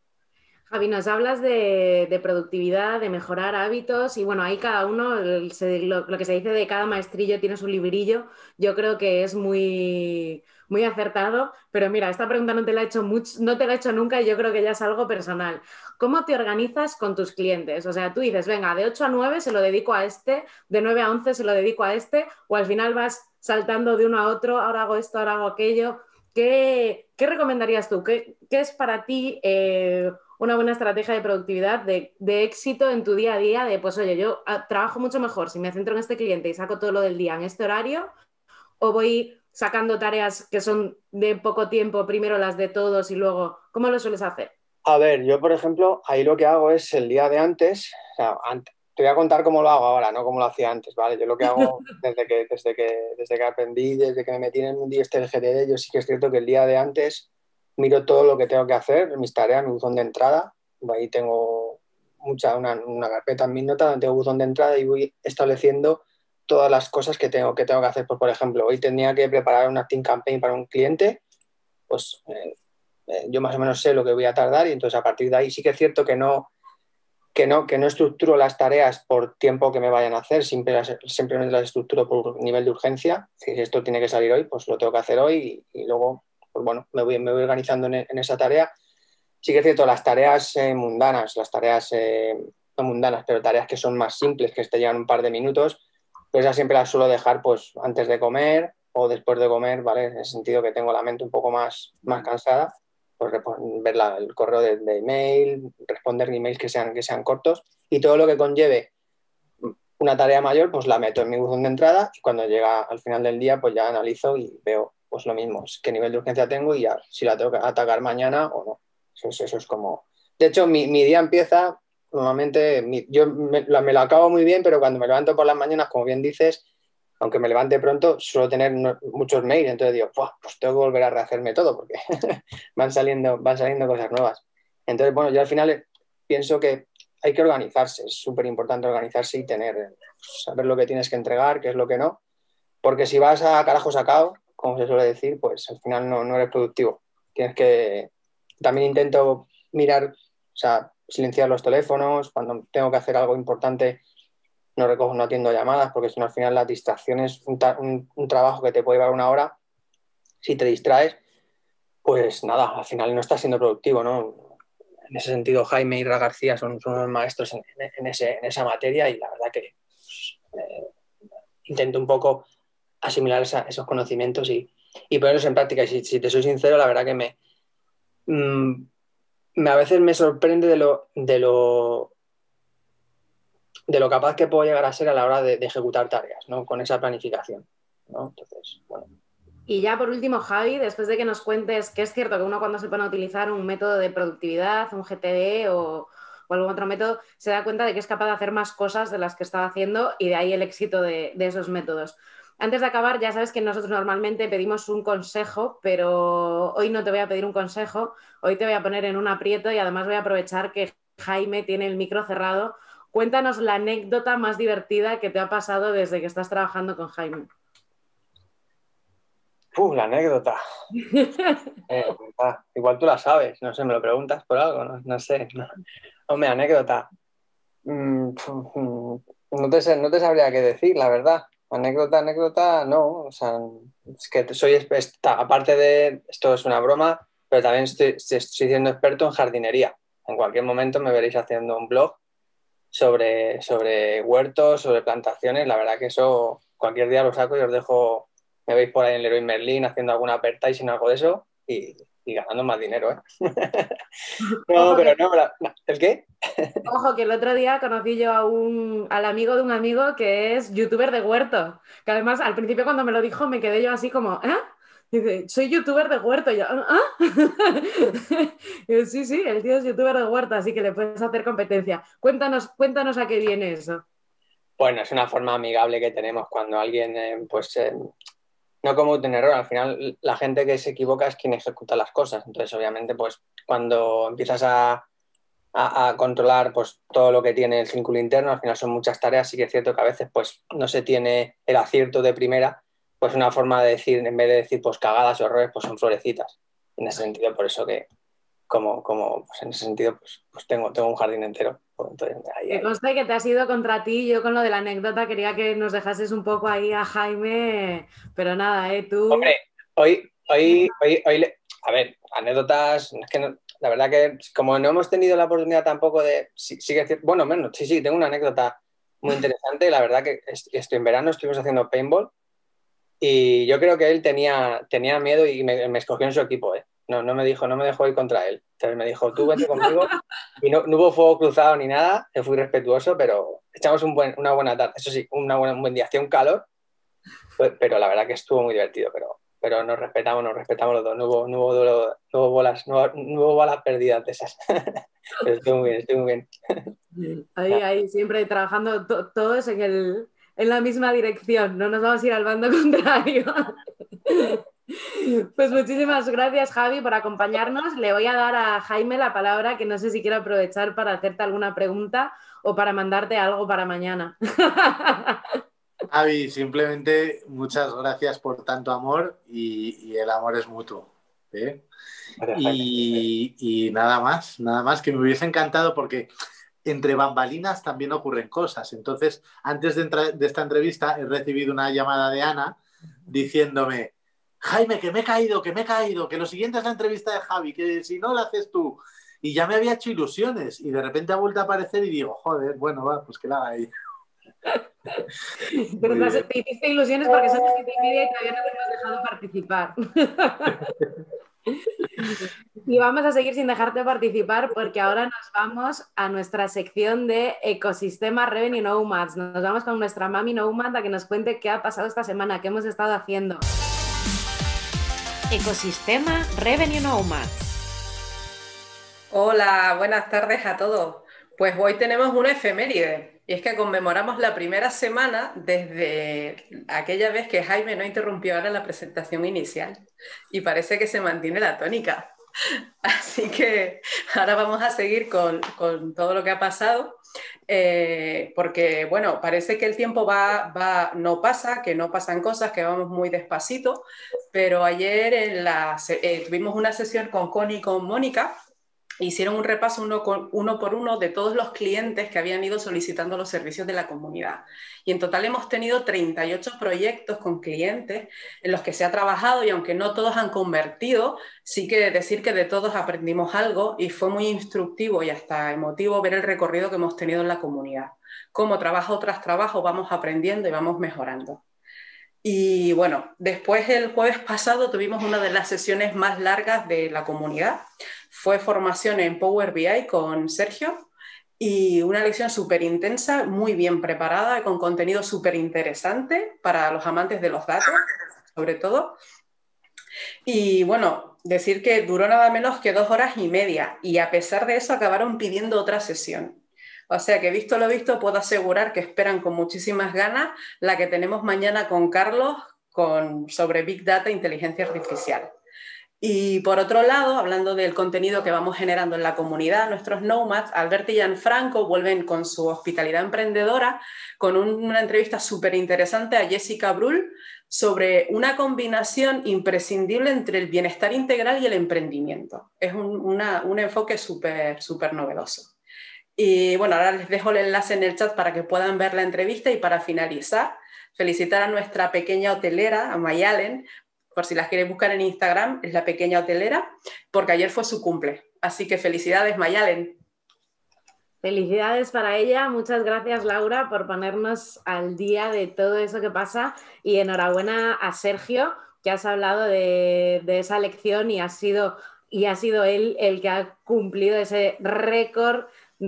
Javi, nos hablas de, de productividad, de mejorar hábitos y bueno, ahí cada uno, el, se, lo, lo que se dice de cada maestrillo tiene su librillo, yo creo que es muy, muy acertado, pero mira, esta pregunta no te la he hecho mucho, no te la he hecho nunca y yo creo que ya es algo personal. ¿Cómo te organizas con tus clientes? O sea, tú dices, venga, de ocho a nueve se lo dedico a este, de nueve a once se lo dedico a este, o al final vas saltando de uno a otro, ahora hago esto, ahora hago aquello. ¿Qué, qué recomendarías tú? ¿Qué, qué es para ti eh, una buena estrategia de productividad, de, de éxito en tu día a día? De, pues oye, yo a, trabajo mucho mejor si me centro en este cliente y saco todo lo del día en este horario, o voy sacando tareas que son de poco tiempo, primero las de todos y luego, ¿cómo lo sueles hacer? A ver, yo por ejemplo, ahí lo que hago es el día de antes, o sea, antes te voy a contar cómo lo hago ahora, no cómo lo hacía antes, ¿vale? Yo lo que hago desde que, desde que, desde que aprendí, desde que me metí en un día este del G T D, yo sí que es cierto que el día de antes miro todo lo que tengo que hacer, mis tareas, mi buzón de entrada, ahí tengo mucha, una, una carpeta en mis notas donde tengo buzón de entrada y voy estableciendo todas las cosas que tengo que, tengo que hacer. Pues, por ejemplo, hoy tenía que preparar una team campaign para un cliente, pues eh, eh, yo más o menos sé lo que voy a tardar y entonces a partir de ahí sí que es cierto que no Que no, que no estructuro las tareas por tiempo que me vayan a hacer, simplemente, simplemente las estructuro por nivel de urgencia. Si esto tiene que salir hoy, pues lo tengo que hacer hoy y, y luego, pues bueno, me voy, me voy organizando en, en esa tarea. Sí que es cierto, las tareas eh, mundanas, las tareas, eh, no mundanas, pero tareas que son más simples, que te llevan un par de minutos, pues esas siempre las suelo dejar pues antes de comer o después de comer, ¿vale? En el sentido que tengo la mente un poco más, más cansada. Pues ver la, el correo de, de email, responder emails que sean, que sean cortos y todo lo que conlleve una tarea mayor, pues la meto en mi buzón de entrada y cuando llega al final del día, pues ya analizo y veo pues lo mismo, qué nivel de urgencia tengo y ya si la tengo que atacar mañana o no. Eso es, eso es como... De hecho, mi, mi día empieza, normalmente, mi, yo me, me lo acabo muy bien, pero cuando me levanto por las mañanas, como bien dices, aunque me levante pronto, suelo tener no, muchos mails, entonces digo, pues tengo que volver a rehacerme todo porque van, saliendo, van saliendo cosas nuevas. Entonces, bueno, yo al final pienso que hay que organizarse, es súper importante organizarse y tener, saber lo que tienes que entregar, qué es lo que no, porque si vas a carajo sacado, como se suele decir, pues al final no, no eres productivo. Tienes que, también intento mirar, o sea, silenciar los teléfonos, cuando tengo que hacer algo importante, no recojo, no atiendo llamadas, porque si no al final las distracciones, un, un, un trabajo que te puede llevar una hora, si te distraes, pues nada, al final no estás siendo productivo, ¿no? En ese sentido, Jaime y Ra García son, son unos maestros en, en, ese, en esa materia y la verdad que pues, eh, intento un poco asimilar esa, esos conocimientos y, y ponerlos en práctica. Y si, si te soy sincero, la verdad que me, mmm, me a veces me sorprende de lo, de lo de lo capaz que puedo llegar a ser a la hora de, de ejecutar tareas, ¿no? Con esa planificación, ¿no? Entonces, bueno. Y ya por último, Javi, después de que nos cuentes que es cierto que uno cuando se pone a utilizar un método de productividad, un G T D o, o algún otro método, se da cuenta de que es capaz de hacer más cosas de las que estaba haciendo y de ahí el éxito de, de esos métodos. Antes de acabar, ya sabes que nosotros normalmente pedimos un consejo, pero hoy no te voy a pedir un consejo, hoy te voy a poner en un aprieto y además voy a aprovechar que Jaime tiene el micro cerrado. Cuéntanos la anécdota más divertida que te ha pasado desde que estás trabajando con Jaime. Uh, la anécdota. eh, ah, igual tú la sabes, no sé, me lo preguntas por algo, no, no sé. No. Hombre, anécdota. Mm, no, te, no te sabría qué decir, la verdad. Anécdota, anécdota, no. O sea, es que soy, está, aparte de, esto es una broma, pero también estoy, estoy siendo experto en jardinería. En cualquier momento me veréis haciendo un blog sobre, sobre huertos, sobre plantaciones. La verdad que eso cualquier día lo saco y os dejo. Me veis por ahí en Leroy Merlin haciendo alguna advertising o algo de eso y, y ganando más dinero, ¿eh? No, Ojo pero que, no, no, ¿el qué? Ojo, que el otro día conocí yo a un, al amigo de un amigo que es youtuber de huerto, que además al principio cuando me lo dijo me quedé yo así como, ¿eh? Dice, soy youtuber de huerto. Y yo, ¿ah? Y yo, sí, sí, el tío es youtuber de huerto, así que le puedes hacer competencia. Cuéntanos, cuéntanos a qué viene eso. Bueno, es una forma amigable que tenemos cuando alguien, eh, pues... Eh, no comete un error, al final la gente que se equivoca es quien ejecuta las cosas, entonces obviamente pues cuando empiezas a, a, a controlar pues todo lo que tiene el círculo interno, al final son muchas tareas, sí que es cierto que a veces pues no se tiene el acierto de primera, pues una forma de decir, en vez de decir pues cagadas o errores, pues son florecitas, en ese sentido por eso que como, como pues en ese sentido pues, pues tengo, tengo un jardín entero. Entonces, ahí, Que ahí. conste que te has ido contra ti, yo con lo de la anécdota quería que nos dejases un poco ahí a Jaime, pero nada, ¿eh? Tú... Hombre, hoy, hoy, hoy, hoy, a ver, anécdotas, es que no, la verdad que como no hemos tenido la oportunidad tampoco de, sí, sí que, bueno, menos, sí, sí, tengo una anécdota muy interesante, la verdad que esto en verano estuvimos haciendo paintball y yo creo que él tenía, tenía miedo y me, me escogió en su equipo, ¿eh? No, no me dijo, no me dejó ir contra él. Entonces me dijo, tú vete conmigo. Y no, no hubo fuego cruzado ni nada, que fui respetuoso, pero echamos un buen, una buena tarde. Eso sí, una buena, un buen día. Hacía un calor, pero la verdad que estuvo muy divertido. Pero, pero nos respetamos, nos respetamos los dos. No hubo, no hubo, duelo, no hubo bolas, no, no hubo balas perdidas de esas. Pero estuvo muy bien, estuvo muy bien. Ahí, ahí, siempre trabajando to todos en, el, en la misma dirección. No nos vamos a ir al bando contrario. Pues muchísimas gracias, Javi, por acompañarnos. Le voy a dar a Jaime la palabra, que no sé si quiero aprovechar para hacerte alguna pregunta o para mandarte algo para mañana. Javi, simplemente muchas gracias por tanto amor y, y el amor es mutuo, ¿eh? Y, y nada más, nada más, que me hubiese encantado porque entre bambalinas también ocurren cosas. Entonces, antes de, de esta entrevista he recibido una llamada de Ana diciéndome: Jaime, que me he caído, que me he caído, que lo siguiente es la entrevista de Javi, que si no la haces tú. Y ya me había hecho ilusiones y de repente ha vuelto a aparecer y digo, joder, bueno, va, pues que la haga ella. Pero te, te hiciste ilusiones porque sabes que te pide y todavía no te hemos dejado participar. Y vamos a seguir sin dejarte participar porque ahora nos vamos a nuestra sección de Ecosistema Revenue Nomads. Nos vamos con nuestra mami Nomad a que nos cuente qué ha pasado esta semana, qué hemos estado haciendo. Ecosistema Revenue Nomads. Hola, buenas tardes a todos. Pues hoy tenemos una efeméride y es que conmemoramos la primera semana desde aquella vez que Jaime no interrumpió ahora la presentación inicial y parece que se mantiene la tónica. Así que ahora vamos a seguir con, con todo lo que ha pasado, eh, porque bueno, parece que el tiempo va, va, no pasa, que no pasan cosas, que vamos muy despacito, pero ayer en la, eh, tuvimos una sesión con Connie y con Mónica hicieron un repaso uno, con, uno por uno de todos los clientes que habían ido solicitando los servicios de la comunidad. Y en total hemos tenido treinta y ocho proyectos con clientes en los que se ha trabajado, y aunque no todos han convertido, sí que decir que de todos aprendimos algo, y fue muy instructivo y hasta emotivo ver el recorrido que hemos tenido en la comunidad. Cómo trabajo tras trabajo vamos aprendiendo y vamos mejorando. Y bueno, después el jueves pasado tuvimos una de las sesiones más largas de la comunidad. Fue formación en Power B I con Sergio, y una lección súper intensa, muy bien preparada, con contenido súper interesante para los amantes de los datos, sobre todo. Y bueno, decir que duró nada menos que dos horas y media, y a pesar de eso acabaron pidiendo otra sesión. O sea que, visto lo visto, puedo asegurar que esperan con muchísimas ganas la que tenemos mañana con Carlos con, sobre Big Data e Inteligencia Artificial. Y por otro lado, hablando del contenido que vamos generando en la comunidad, nuestros Nomads, Alberto y Gianfranco, vuelven con su hospitalidad emprendedora, con un, una entrevista súper interesante a Jessica Brull sobre una combinación imprescindible entre el bienestar integral y el emprendimiento. Es un, una, un enfoque súper, súper novedoso. Y bueno, ahora les dejo el enlace en el chat para que puedan ver la entrevista, y para finalizar, felicitar a nuestra pequeña hotelera, a Mayalen, por si las queréis buscar en Instagram, es la pequeña hotelera, porque ayer fue su cumple. Así que felicidades, Mayalen. Felicidades para ella. Muchas gracias, Laura, por ponernos al día de todo eso que pasa, y enhorabuena a Sergio, que has hablado de, de esa lección, y ha sido, y ha sido él el que ha cumplido ese récord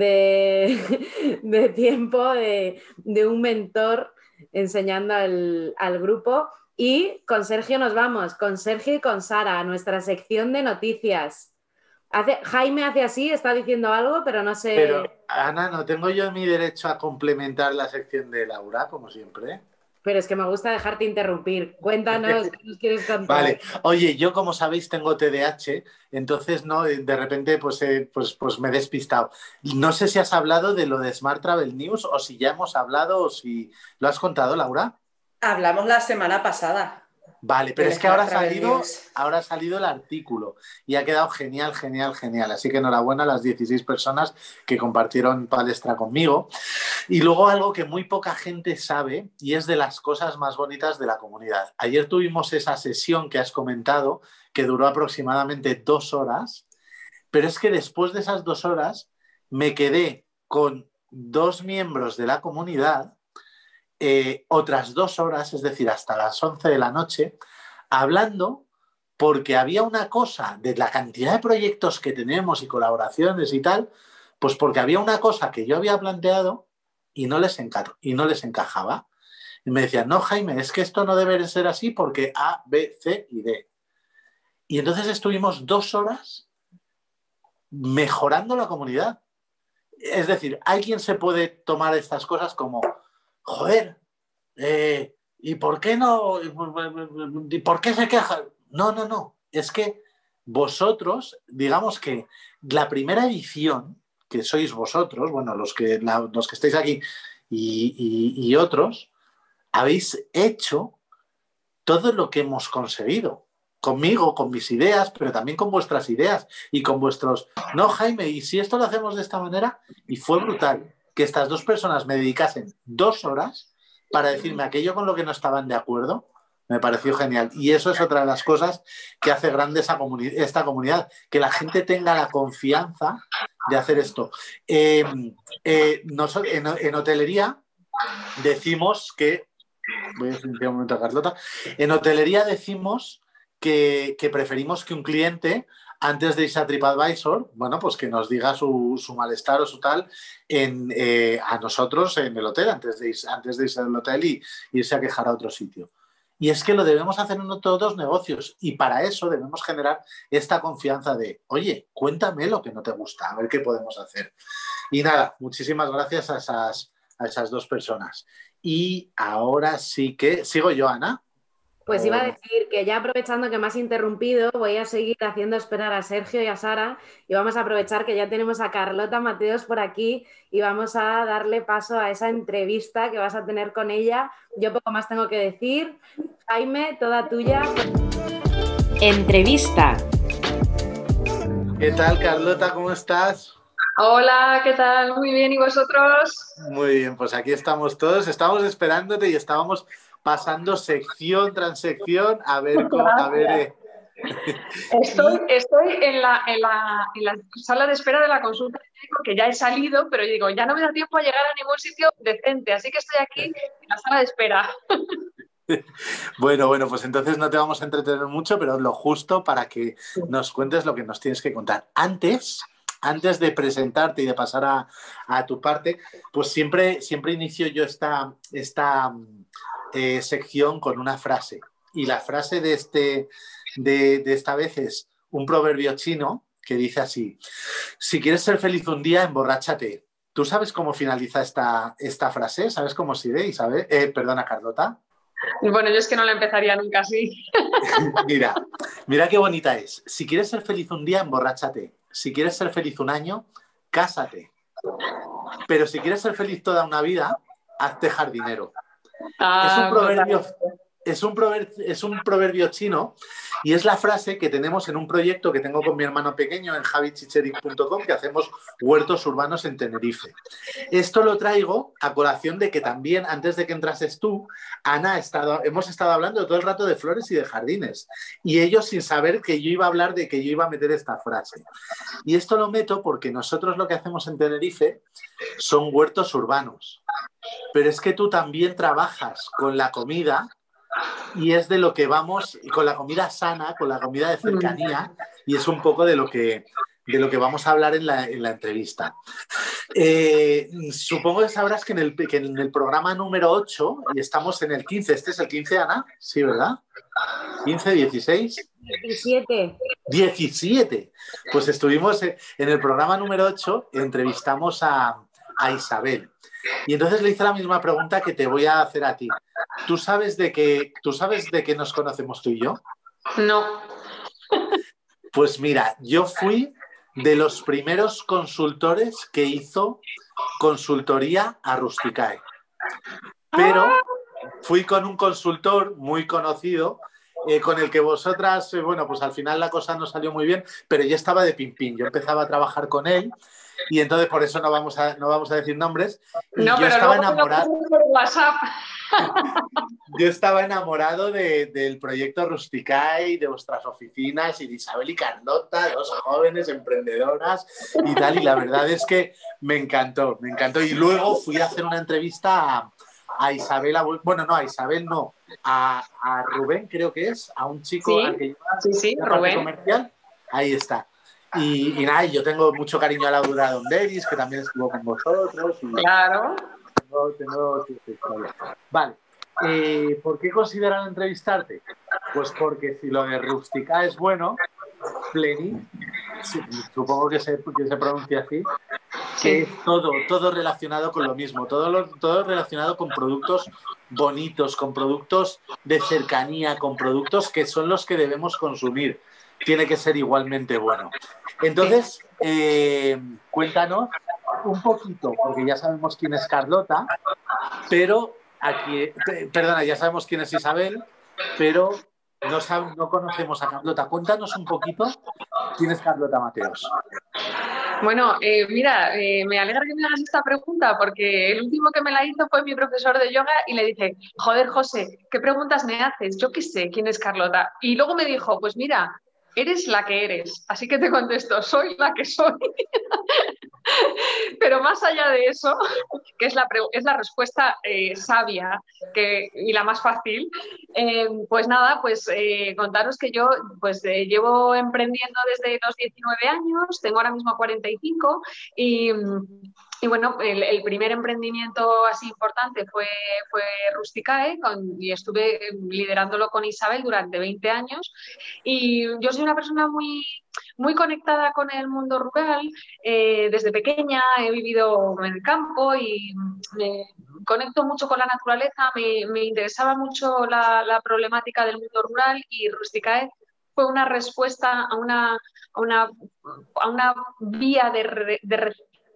de, de tiempo de, de un mentor enseñando al, al grupo. Y con Sergio nos vamos, con Sergio y con Sara, a nuestra sección de noticias. Hace, Jaime hace así, está diciendo algo, pero no sé... Pero, Ana, ¿no tengo yo mi derecho a complementar la sección de Laura, como siempre? Pero es que me gusta dejarte interrumpir. Cuéntanos, ¿qué nos quieres contar? Vale. Oye, yo, como sabéis, tengo T D A H, entonces no, de repente pues, eh, pues, pues me he despistado. No sé si has hablado de lo de Smart Travel News, o si ya hemos hablado, o si... ¿Lo has contado, Laura? Hablamos la semana pasada. Vale, pero es que ahora ha, salido, ahora ha salido el artículo y ha quedado genial, genial, genial. Así que enhorabuena a las dieciséis personas que compartieron palestra conmigo. Y luego algo que muy poca gente sabe, y es de las cosas más bonitas de la comunidad. Ayer tuvimos esa sesión que has comentado, que duró aproximadamente dos horas, pero es que después de esas dos horas me quedé con dos miembros de la comunidad, Eh, otras dos horas, es decir, hasta las once de la noche, hablando, porque había una cosa de la cantidad de proyectos que tenemos y colaboraciones y tal, pues porque había una cosa que yo había planteado y no les, enca- y no les encajaba. Y me decían, no, Jaime, es que esto no debe de ser así porque A, B, C y D. Y entonces estuvimos dos horas mejorando la comunidad. Es decir, hay quien se puede tomar estas cosas como... Joder, eh, ¿y por qué no? ¿Y por qué se quejan? No, no, no. Es que vosotros, digamos que la primera edición, que sois vosotros, bueno, los que, la, los que estáis aquí y, y, y otros, habéis hecho todo lo que hemos conseguido. Conmigo, con mis ideas, pero también con vuestras ideas y con vuestros... No, Jaime, ¿y si esto lo hacemos de esta manera? Y fue brutal que estas dos personas me dedicasen dos horas para decirme aquello con lo que no estaban de acuerdo. Me pareció genial. Y eso es otra de las cosas que hace grande esa comuni- esta comunidad, que la gente tenga la confianza de hacer esto. Eh, eh, noso- en, en hotelería decimos que... Voy a decir un momento a Carlota. En hotelería decimos que, que preferimos que un cliente... antes de irse a TripAdvisor, bueno, pues que nos diga su, su malestar o su tal en, eh, a nosotros en el hotel, antes de, irse, antes de irse al hotel y irse a quejar a otro sitio. Y es que lo debemos hacer en todos los negocios, y para eso debemos generar esta confianza de, oye, cuéntame lo que no te gusta, a ver qué podemos hacer. Y nada, muchísimas gracias a esas, a esas dos personas. Y ahora sí que... ¿Sigo yo, Ana? Pues iba a decir que ya, aprovechando que me has interrumpido, voy a seguir haciendo esperar a Sergio y a Sara, y vamos a aprovechar que ya tenemos a Carlota Mateos por aquí y vamos a darle paso a esa entrevista que vas a tener con ella. Yo poco más tengo que decir. Jaime, toda tuya. Entrevista. ¿Qué tal, Carlota? ¿Cómo estás? Hola, ¿qué tal? Muy bien, ¿y vosotros? Muy bien, pues aquí estamos todos, estamos esperándote y estábamos pasando sección tras sección a ver, a ver, eh, Estoy, estoy en, la, en, la, en la sala de espera de la consulta médica, que ya he salido, pero digo, ya no me da tiempo a llegar a ningún sitio decente, así que estoy aquí en la sala de espera. Bueno, bueno, pues entonces no te vamos a entretener mucho, pero lo justo para que nos cuentes lo que nos tienes que contar. Antes, antes de presentarte y de pasar a, a tu parte, pues siempre, siempre inicio yo esta, esta eh, sección con una frase. Y la frase de, este, de, de esta vez es un proverbio chino que dice así: si quieres ser feliz un día, emborráchate. ¿Tú sabes cómo finaliza esta, esta frase? ¿Sabes cómo sigue, Isabel? Eh, perdona, Carlota. Bueno, yo es que no la empezaría nunca así. Mira, mira qué bonita es. Si quieres ser feliz un día, emborráchate. Si quieres ser feliz un año, cásate. Pero si quieres ser feliz toda una vida, hazte jardinero. Ah, es un proverbio, es un proverbio, es un proverbio chino y es la frase que tenemos en un proyecto que tengo con mi hermano pequeño en javi chicheric punto com, que hacemos huertos urbanos en Tenerife. Esto lo traigo a colación de que también, antes de que entrases tú, Ana, ha estado, hemos estado hablando todo el rato de flores y de jardines. Y ellos sin saber que yo iba a hablar de que yo iba a meter esta frase. Y esto lo meto porque nosotros lo que hacemos en Tenerife son huertos urbanos. Pero es que tú también trabajas con la comida y es de lo que vamos, con la comida sana, con la comida de cercanía, y es un poco de lo que, de lo que vamos a hablar en la, en la entrevista. Eh, supongo que sabrás que en, el, que en el programa número ocho, y estamos en el quince, ¿este es el quince, Ana? Sí, ¿verdad? ¿quince, dieciséis? diecisiete. diecisiete. Pues estuvimos en el programa número ocho, entrevistamos a, a Isabel. Y entonces le hice la misma pregunta que te voy a hacer a ti. ¿Tú sabes de qué, ¿tú sabes de qué nos conocemos tú y yo? No. Pues mira, yo fui de los primeros consultores que hizo consultoría a Rusticae. Pero fui con un consultor muy conocido, eh, con el que vosotras, eh, bueno, pues al final la cosa no salió muy bien, pero yo estaba de pimpín. Yo empezaba a trabajar con él. Y entonces por eso no vamos a, no vamos a decir nombres. Y no, yo pero estaba luego enamorado. por WhatsApp. Yo estaba enamorado de, del proyecto Rusticae, de vuestras oficinas y de Isabel y Carlota, dos jóvenes emprendedoras y tal. Y la verdad es que me encantó, me encantó. Y luego fui a hacer una entrevista a, a Isabel, a, bueno, no, a Isabel no, a, a Rubén creo que es, a un chico sí, al que lleva sí, sí, la Rubén. parte comercial. Ahí está. Y, y nada, yo tengo mucho cariño a Laura Donderis, que también estuvo con vosotros. Y claro. Tengo, tengo vale. Eh, ¿Por qué consideran entrevistarte? Pues porque si lo de Rusticae es bueno, Pleni, supongo que se, que se pronuncia así, que es todo, todo relacionado con lo mismo, todo, lo, todo relacionado con productos bonitos, con productos de cercanía, con productos que son los que debemos consumir. Tiene que ser igualmente bueno. Entonces, eh, cuéntanos un poquito, porque ya sabemos quién es Carlota, pero aquí, perdona, ya sabemos quién es Isabel, pero no, sab, no conocemos a Carlota. Cuéntanos un poquito quién es Carlota Mateos. Bueno, eh, mira, eh, me alegra que me hagas esta pregunta porque el último que me la hizo fue mi profesor de yoga y le dije, joder, José, ¿qué preguntas me haces? Yo qué sé quién es Carlota. Y luego me dijo, pues mira, eres la que eres. Así que te contesto, soy la que soy. Pero más allá de eso, que es la, es la respuesta eh, sabia que, y la más fácil, eh, pues nada, pues eh, contaros que yo pues eh, llevo emprendiendo desde los diecinueve años, tengo ahora mismo cuarenta y cinco y... Y bueno, el, el primer emprendimiento así importante fue, fue Rusticae con, y estuve liderándolo con Isabel durante veinte años. Y yo soy una persona muy, muy conectada con el mundo rural. Eh, desde pequeña he vivido en el campo y me conecto mucho con la naturaleza. Me, me interesaba mucho la, la problemática del mundo rural y Rusticae fue una respuesta a una, a una, a una vía de, re, de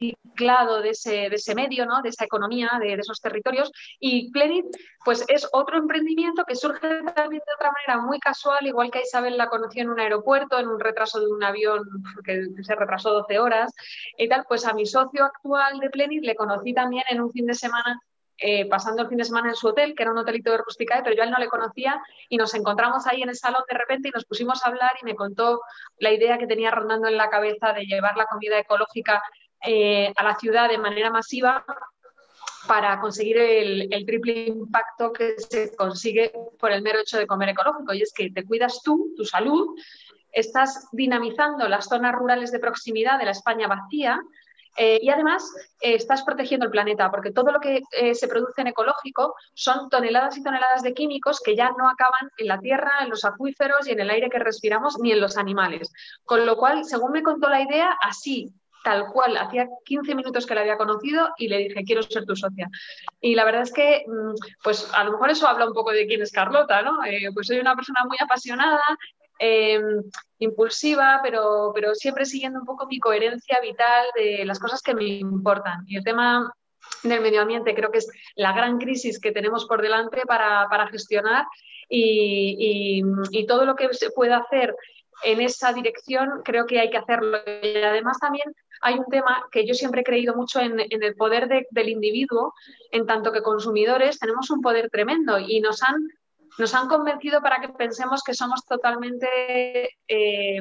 reciclado de ese, de ese medio, ¿no? De esa economía, de, de esos territorios. Y Plenit, pues es otro emprendimiento que surge también de otra manera muy casual, igual que a Isabel la conoció en un aeropuerto, en un retraso de un avión que se retrasó doce horas y tal. Pues a mi socio actual de Plenit le conocí también en un fin de semana, Eh, pasando el fin de semana en su hotel, que era un hotelito de Rusticae, pero yo a él no le conocía, y nos encontramos ahí en el salón de repente y nos pusimos a hablar y me contó la idea que tenía rondando en la cabeza de llevar la comida ecológica eh, a la ciudad de manera masiva para conseguir el, el triple impacto que se consigue por el mero hecho de comer ecológico. Y es que te cuidas tú, tu salud, estás dinamizando las zonas rurales de proximidad de la España vacía, Eh, y además eh, estás protegiendo el planeta, porque todo lo que eh, se produce en ecológico son toneladas y toneladas de químicos que ya no acaban en la tierra, en los acuíferos y en el aire que respiramos, ni en los animales. Con lo cual, según me contó la idea, así, tal cual, hacía quince minutos que la había conocido y le dije, quiero ser tu socia. Y la verdad es que, pues a lo mejor eso habla un poco de quién es Carlota, ¿no? Eh, pues soy una persona muy apasionada, Eh, impulsiva, pero, pero siempre siguiendo un poco mi coherencia vital de las cosas que me importan. Y el tema del medio ambiente creo que es la gran crisis que tenemos por delante para, para gestionar y, y, y todo lo que se pueda hacer en esa dirección creo que hay que hacerlo. Y además también hay un tema que yo siempre he creído mucho en, en el poder de, del individuo, en tanto que consumidores tenemos un poder tremendo y nos han Nos han convencido para que pensemos que somos totalmente eh,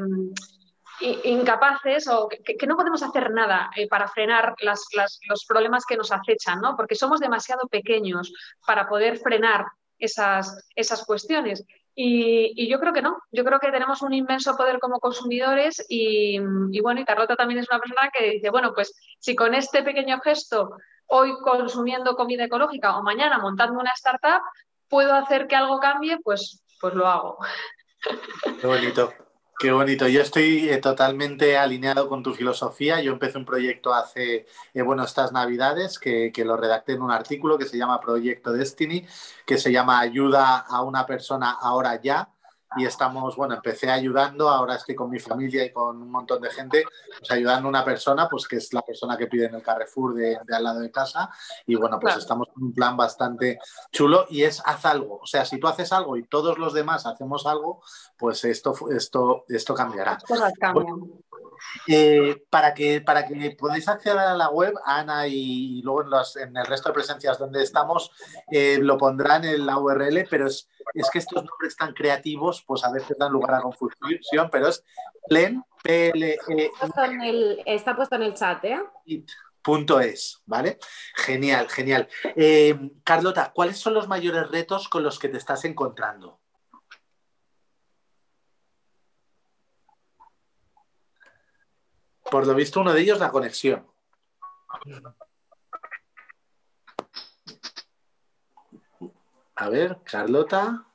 incapaces o que, que no podemos hacer nada eh, para frenar las, las, los problemas que nos acechan, ¿no? Porque somos demasiado pequeños para poder frenar esas, esas cuestiones. Y, y yo creo que no, yo creo que tenemos un inmenso poder como consumidores y, y bueno, y Carlota también es una persona que dice, bueno, pues si con este pequeño gesto, hoy consumiendo comida ecológica o mañana montando una startup, puedo hacer que algo cambie, pues, pues lo hago. Qué bonito, qué bonito. Yo estoy eh, totalmente alineado con tu filosofía. Yo empecé un proyecto hace, eh, bueno, estas navidades, que, que lo redacté en un artículo que se llama Proyecto Destiny, que se llama Ayuda a una persona ahora ya. Y estamos, bueno, empecé ayudando, ahora estoy con mi familia y con un montón de gente, pues ayudando a una persona, pues que es la persona que pide en el Carrefour de, de al lado de casa. Y bueno, pues Claro. estamos con un plan bastante chulo y es haz algo. O sea, si tú haces algo y todos los demás hacemos algo, pues esto, esto, esto cambiará. Las cosas cambian. Bueno, eh, para, que, para que podáis acceder a la web, Ana, y luego en, los, en el resto de presencias donde estamos, eh, lo pondrán en la U R L, pero es, es que estos nombres tan creativos, pues a veces dan lugar a confusión, pero es Plen, P L E Está puesto en el, está puesto en el chat, ¿eh? punto es, ¿vale? Genial, genial. Eh, Carlota, ¿cuáles son los mayores retos con los que te estás encontrando? Por lo visto, uno de ellos, la conexión. A ver, Carlota.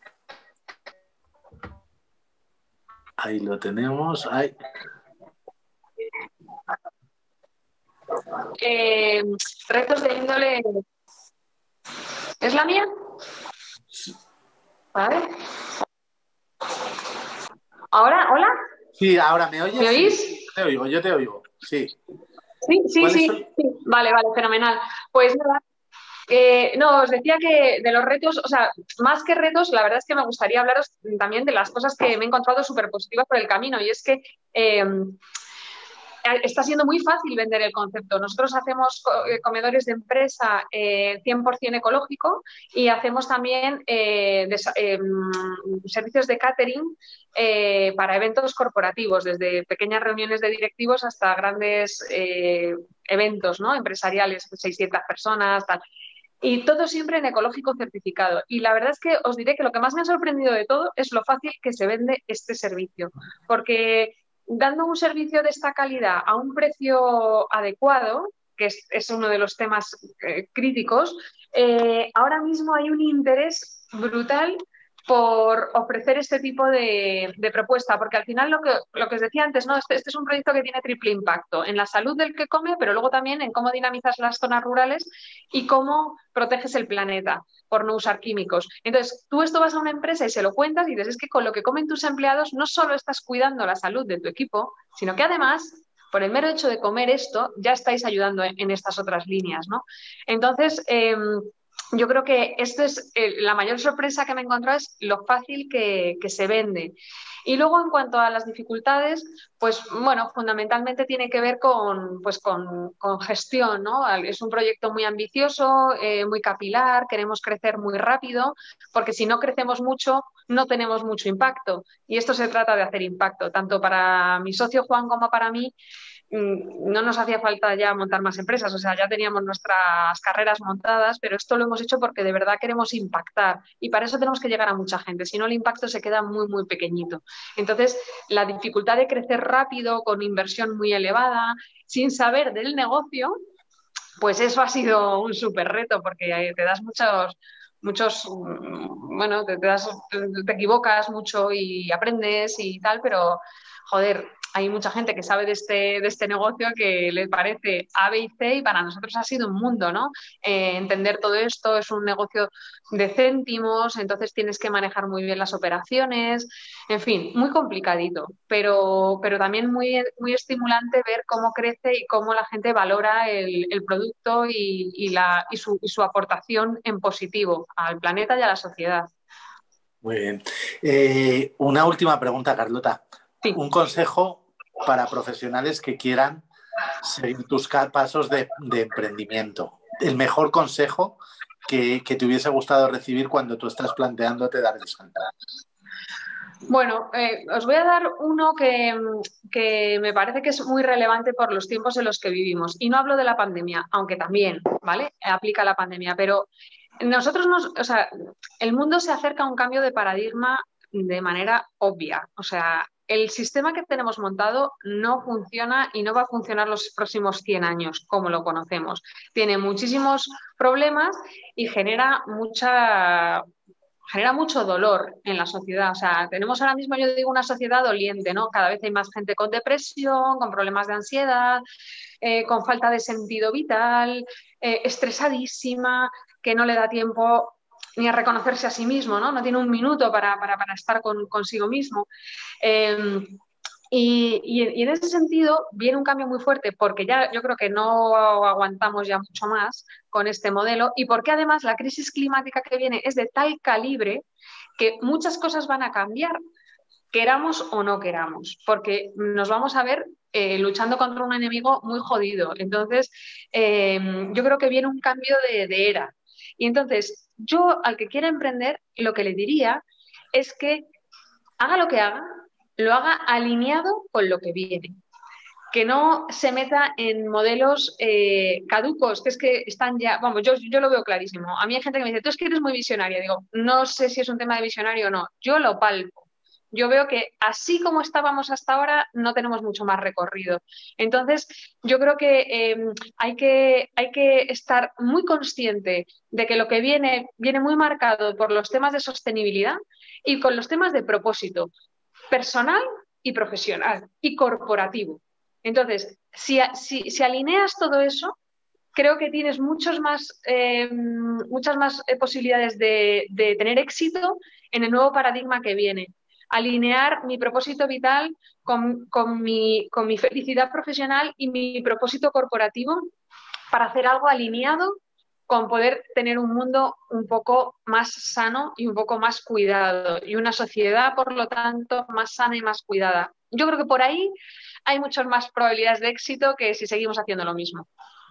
Ahí lo tenemos. Ahí. Eh, retos de índole... ¿Es la mía? Vale. ¿Ahora? ¿Hola? Sí, ahora me oyes. ¿Me oís? Sí, te oigo, yo te oigo. Sí. Sí, sí, sí. Son? sí. Vale, vale, fenomenal. Pues nada. Eh, no, os decía que de los retos, o sea, más que retos, la verdad es que me gustaría hablaros también de las cosas que me he encontrado súper positivas por el camino, y es que eh, está siendo muy fácil vender el concepto. Nosotros hacemos comedores de empresa eh, cien por ciento ecológico y hacemos también eh, de, eh, servicios de catering eh, para eventos corporativos, desde pequeñas reuniones de directivos hasta grandes eh, eventos, ¿no? Empresariales, seiscientas personas, tal. Y todo siempre en ecológico certificado. Y la verdad es que os diré que lo que más me ha sorprendido de todo es lo fácil que se vende este servicio. Porque dando un servicio de esta calidad a un precio adecuado, que es, es uno de los temas eh, críticos, eh, ahora mismo hay un interés brutal por ofrecer este tipo de, de propuesta, porque al final lo que, lo que os decía antes, ¿no? Este, este es un proyecto que tiene triple impacto en la salud del que come, pero luego también en cómo dinamizas las zonas rurales y cómo proteges el planeta por no usar químicos. Entonces, tú esto vas a una empresa y se lo cuentas y dices, es que con lo que comen tus empleados no solo estás cuidando la salud de tu equipo, sino que además por el mero hecho de comer esto, ya estáis ayudando en, en estas otras líneas, ¿no? Entonces, eh, yo creo que esta es eh, la mayor sorpresa que me he encontrado, es lo fácil que, que se vende. Y luego, en cuanto a las dificultades, pues bueno, fundamentalmente tiene que ver con, pues, con, con gestión, ¿no? Es un proyecto muy ambicioso, eh, muy capilar, queremos crecer muy rápido, porque si no crecemos mucho, no tenemos mucho impacto. Y esto se trata de hacer impacto, tanto para mi socio Juan como para mí. No nos hacía falta ya montar más empresas, o sea, ya teníamos nuestras carreras montadas, pero esto lo hemos hecho porque de verdad queremos impactar y para eso tenemos que llegar a mucha gente, si no el impacto se queda muy, muy pequeñito. Entonces, la dificultad de crecer rápido, con inversión muy elevada, sin saber del negocio, pues eso ha sido un súper reto porque te das muchos... muchos, bueno, te, te, das, te equivocas mucho y aprendes y tal, pero joder, hay mucha gente que sabe de este, de este negocio que le parece A, B y C y para nosotros ha sido un mundo, ¿no? Eh, entender todo esto, es un negocio de céntimos, entonces tienes que manejar muy bien las operaciones, en fin, muy complicadito, pero, pero también muy, muy estimulante ver cómo crece y cómo la gente valora el, el producto y, y, la, y, su, y su aportación en positivo al planeta y a la sociedad. Muy bien. Eh, una última pregunta, Carlota. Sí. Un consejo para profesionales que quieran seguir tus pasos de, de emprendimiento. El mejor consejo que, que te hubiese gustado recibir cuando tú estás planteándote dar el salto. Bueno, eh, os voy a dar uno que, que me parece que es muy relevante por los tiempos en los que vivimos. Y no hablo de la pandemia, aunque también, ¿vale? Aplica la pandemia, pero nosotros nos, o sea, el mundo se acerca a un cambio de paradigma de manera obvia. O sea, el sistema que tenemos montado no funciona y no va a funcionar los próximos cien años como lo conocemos. Tiene muchísimos problemas y genera mucha... genera mucho dolor en la sociedad. O sea, tenemos ahora mismo, yo digo, una sociedad doliente, ¿no? Cada vez hay más gente con depresión, con problemas de ansiedad, eh, con falta de sentido vital, eh, estresadísima, que no le da tiempo ni a reconocerse a sí mismo, ¿no? No tiene un minuto para, para, para estar con, consigo mismo. Eh, Y, y, y en ese sentido viene un cambio muy fuerte porque ya yo creo que no aguantamos ya mucho más con este modelo y porque además la crisis climática que viene es de tal calibre que muchas cosas van a cambiar, queramos o no queramos, porque nos vamos a ver eh, luchando contra un enemigo muy jodido. Entonces, eh, yo creo que viene un cambio de, de era. Y entonces, yo al que quiera emprender, lo que le diría es que haga lo que haga, lo haga alineado con lo que viene, que no se meta en modelos eh, caducos, que es que están ya, vamos, yo, yo lo veo clarísimo. A mí hay gente que me dice, tú es que eres muy visionaria. Digo, no sé si es un tema de visionario o no, yo lo palpo. Yo veo que así como estábamos hasta ahora, no tenemos mucho más recorrido. Entonces, yo creo que, eh, hay que hay que estar muy consciente de que lo que viene, viene muy marcado por los temas de sostenibilidad y con los temas de propósito personal y profesional y corporativo. Entonces, si, si, si alineas todo eso, creo que tienes muchos más, eh, muchas más posibilidades de, de tener éxito en el nuevo paradigma que viene. Alinear mi propósito vital con, con, mi, con mi felicidad profesional y mi propósito corporativo para hacer algo alineado con poder tener un mundo un poco más sano y un poco más cuidado y una sociedad, por lo tanto, más sana y más cuidada. Yo creo que por ahí hay muchas más probabilidades de éxito que si seguimos haciendo lo mismo.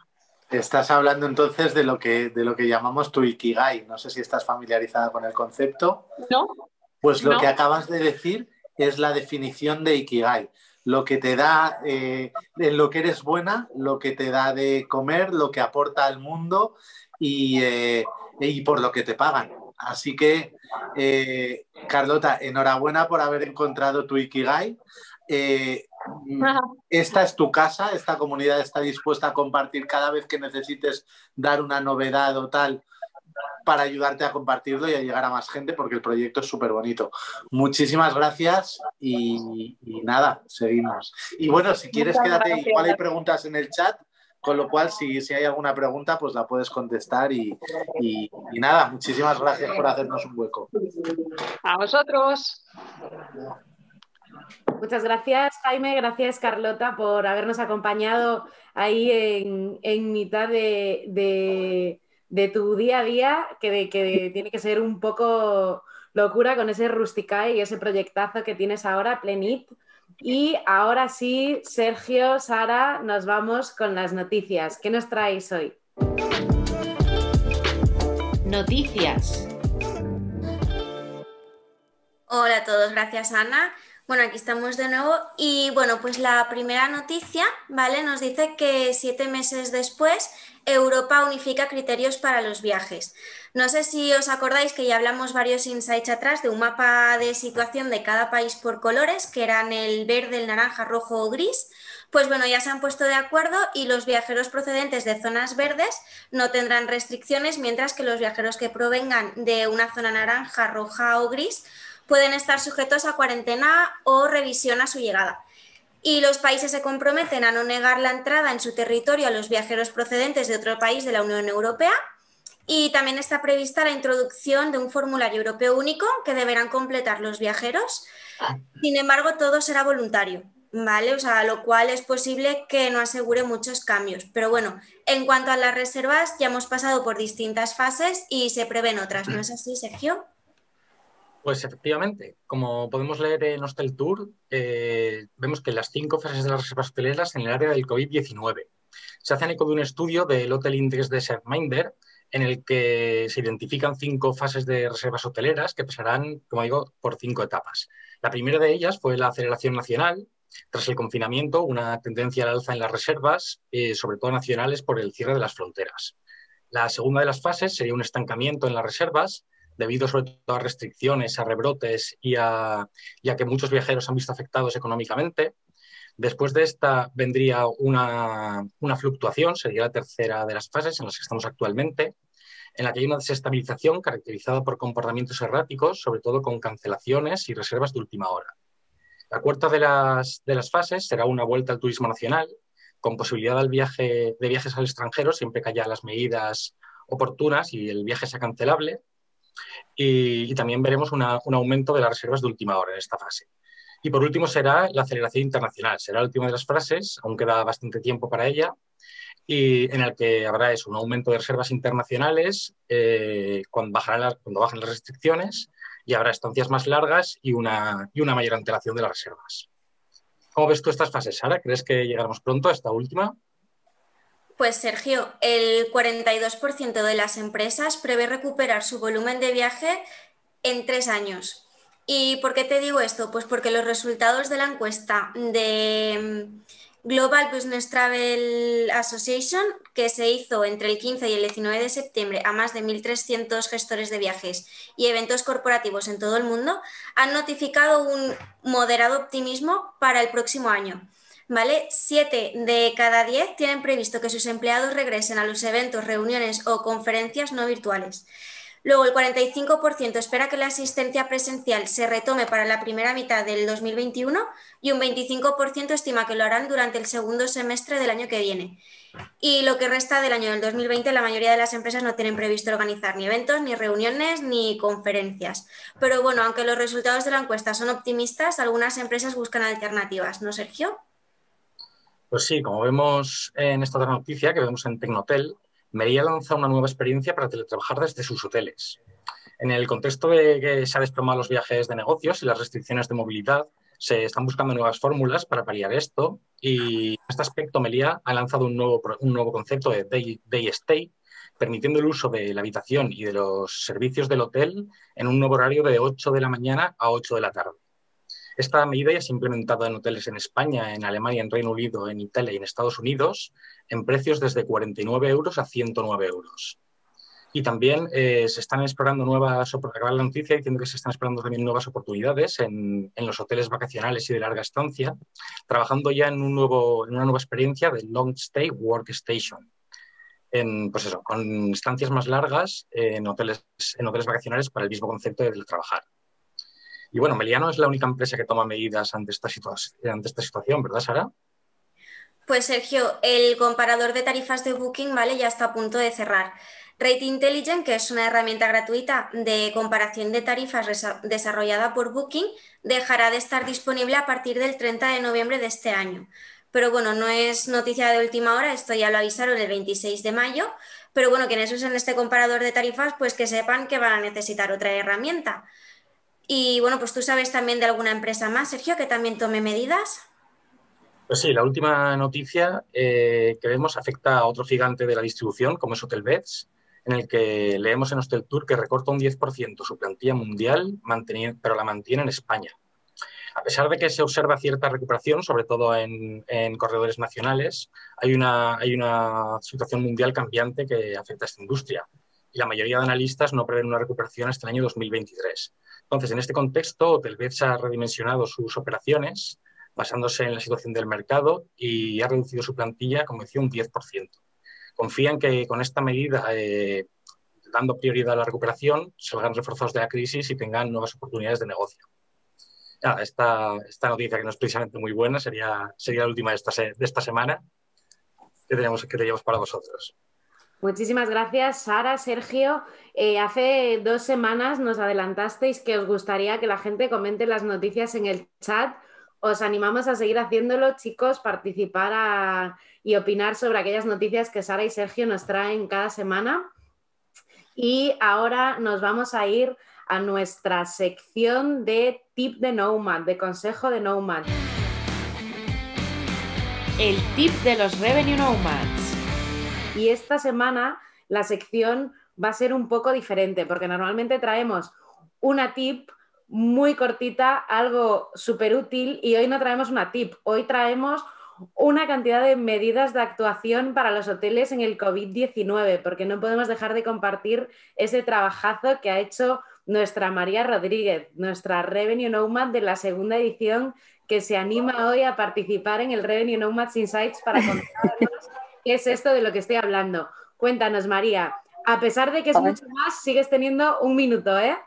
Estás hablando entonces de lo que, de lo que llamamos tu Ikigai. No sé si estás familiarizada con el concepto. No. Pues lo no. que acabas de decir es la definición de Ikigai. Lo que te da, eh, en lo que eres buena, lo que te da de comer, lo que aporta al mundo y, eh, y por lo que te pagan. Así que, eh, Carlota, enhorabuena por haber encontrado tu Ikigai. Eh, esta es tu casa, esta comunidad está dispuesta a compartir cada vez que necesites dar una novedad o tal para ayudarte a compartirlo y a llegar a más gente porque el proyecto es súper bonito. Muchísimas gracias y, y nada, seguimos. Y bueno, si quieres Muchas quédate, gracias. Igual hay preguntas en el chat, con lo cual si, si hay alguna pregunta pues la puedes contestar y, y, y nada, muchísimas gracias por hacernos un hueco. A vosotros. Muchas gracias, Jaime, gracias, Carlota, por habernos acompañado ahí en, en mitad de, de, de tu día a día, que, de, que tiene que ser un poco locura con ese Rusticae y ese proyectazo que tienes ahora, Plenit. Y ahora sí, Sergio, Sara, nos vamos con las noticias. ¿Qué nos traéis hoy? Noticias. Hola a todos, gracias Ana. Bueno, aquí estamos de nuevo y bueno, pues la primera noticia, ¿vale? Nos dice que siete meses después Europa unifica criterios para los viajes. No sé si os acordáis que ya hablamos varios insights atrás de un mapa de situación de cada país por colores, que eran el verde, el naranja, rojo o gris. Pues bueno, ya se han puesto de acuerdo y los viajeros procedentes de zonas verdes no tendrán restricciones, mientras que los viajeros que provengan de una zona naranja, roja o gris pueden estar sujetos a cuarentena o revisión a su llegada. Y los países se comprometen a no negar la entrada en su territorio a los viajeros procedentes de otro país de la Unión Europea. Y también está prevista la introducción de un formulario europeo único que deberán completar los viajeros. Sin embargo, todo será voluntario, ¿vale? O sea, lo cual es posible que no asegure muchos cambios. Pero bueno, en cuanto a las reservas, ya hemos pasado por distintas fases y se prevén otras, ¿no es así, Sergio? Pues efectivamente, como podemos leer en Hostel Tour, eh, vemos que las cinco fases de las reservas hoteleras en el área del COVID diecinueve se hacen eco de un estudio del Hotel Index de ShareMinder, en el que se identifican cinco fases de reservas hoteleras que pasarán, como digo, por cinco etapas. La primera de ellas fue la aceleración nacional. Tras el confinamiento, una tendencia al alza en las reservas, eh, sobre todo nacionales, por el cierre de las fronteras. La segunda de las fases sería un estancamiento en las reservas, debido sobre todo a restricciones, a rebrotes y a, y a que muchos viajeros han visto afectados económicamente. Después de esta vendría una, una fluctuación, sería la tercera de las fases en las que estamos actualmente, en la que hay una desestabilización caracterizada por comportamientos erráticos, sobre todo con cancelaciones y reservas de última hora. La cuarta de las, de las fases será una vuelta al turismo nacional, con posibilidad al viaje, de viajes al extranjero, siempre que haya las medidas oportunas y el viaje sea cancelable. Y, y también veremos una, un aumento de las reservas de última hora en esta fase. Y por último será la aceleración internacional. Será la última de las frases, aún queda bastante tiempo para ella, y en el que habrá eso, un aumento de reservas internacionales eh, cuando, bajarán las, cuando bajen las restricciones, y habrá estancias más largas y una, y una mayor antelación de las reservas. ¿Cómo ves tú estas fases, Sara? ¿Crees que llegaremos pronto a esta última? Pues Sergio, el cuarenta y dos por ciento de las empresas prevé recuperar su volumen de viaje en tres años. ¿Y por qué te digo esto? Pues porque los resultados de la encuesta de Global Business Travel Association, que se hizo entre el quince y el diecinueve de septiembre a más de mil trescientos gestores de viajes y eventos corporativos en todo el mundo, han notificado un moderado optimismo para el próximo año. ¿Vale? Siete de cada diez tienen previsto que sus empleados regresen a los eventos, reuniones o conferencias no virtuales. Luego, el cuarenta y cinco por ciento espera que la asistencia presencial se retome para la primera mitad del dos mil veintiuno y un veinticinco por ciento estima que lo harán durante el segundo semestre del año que viene. Y lo que resta del año del dos mil veinte, la mayoría de las empresas no tienen previsto organizar ni eventos, ni reuniones, ni conferencias. Pero bueno, aunque los resultados de la encuesta son optimistas, algunas empresas buscan alternativas, ¿no, Sergio? Pues sí, como vemos en esta otra noticia que vemos en Tecnotel, Meliá lanza una nueva experiencia para teletrabajar desde sus hoteles. En el contexto de que se han desplomado los viajes de negocios y las restricciones de movilidad, se están buscando nuevas fórmulas para paliar esto, y en este aspecto Meliá ha lanzado un nuevo, un nuevo concepto de day, day Stay, permitiendo el uso de la habitación y de los servicios del hotel en un nuevo horario de ocho de la mañana a ocho de la tarde. Esta medida ya se ha implementado en hoteles en España, en Alemania, en Reino Unido, en Italia y en Estados Unidos, en precios desde cuarenta y nueve euros a ciento nueve euros. Y también eh, se están explorando nuevas, acaba la noticia diciendo que se están explorando también nuevas oportunidades en, en los hoteles vacacionales y de larga estancia, trabajando ya en, un nuevo, en una nueva experiencia de Long Stay Workstation. En, pues eso, con estancias más largas en hoteles, en hoteles vacacionales para el mismo concepto de trabajar. Y bueno, Meliá no es la única empresa que toma medidas ante esta, ante esta situación, ¿verdad, Sara? Pues Sergio, el comparador de tarifas de Booking, ¿vale?, ya está a punto de cerrar. Rate Intelligent, que es una herramienta gratuita de comparación de tarifas desarrollada por Booking, dejará de estar disponible a partir del treinta de noviembre de este año. Pero bueno, no es noticia de última hora, esto ya lo avisaron el veintiséis de mayo, pero bueno, quienes usen este comparador de tarifas, pues que sepan que van a necesitar otra herramienta. Y bueno, pues tú sabes también de alguna empresa más, Sergio, que también tome medidas. Pues sí, la última noticia eh, que vemos afecta a otro gigante de la distribución, como es Hotelbeds, en el que leemos en Hosteltour que recorta un diez por ciento su plantilla mundial, pero la mantiene en España. A pesar de que se observa cierta recuperación, sobre todo en, en corredores nacionales, hay una, hay una situación mundial cambiante que afecta a esta industria. Y la mayoría de analistas no prevén una recuperación hasta el año dos mil veintitrés. Entonces, en este contexto, Hotelbeds ha redimensionado sus operaciones basándose en la situación del mercado y ha reducido su plantilla, como decía, un diez por ciento. Confían que con esta medida, eh, dando prioridad a la recuperación, salgan reforzados de la crisis y tengan nuevas oportunidades de negocio. Ah, esta, esta noticia, que no es precisamente muy buena, sería, sería la última de esta, de esta semana que tenemos, que teníamos para vosotros. Muchísimas gracias, Sara, Sergio. Eh, hace dos semanas nos adelantasteis que os gustaría que la gente comente las noticias en el chat. Os animamos a seguir haciéndolo, chicos, participar a, y opinar sobre aquellas noticias que Sara y Sergio nos traen cada semana. Y ahora nos vamos a ir a nuestra sección de tip de Nomad, de consejo de Nomad. El tip de los Revenue Nomads. Y esta semana la sección va a ser un poco diferente, porque normalmente traemos una tip muy cortita, algo súper útil, y hoy no traemos una tip, hoy traemos una cantidad de medidas de actuación para los hoteles en el COVID diecinueve, porque no podemos dejar de compartir ese trabajazo que ha hecho nuestra María Rodríguez, nuestra Revenue Nomad de la segunda edición, que se anima hoy a participar en el Revenue Nomads Insights para contarnos qué es esto de lo que estoy hablando. Cuéntanos, María, a pesar de que es mucho más, sigues teniendo un minuto, ¿eh?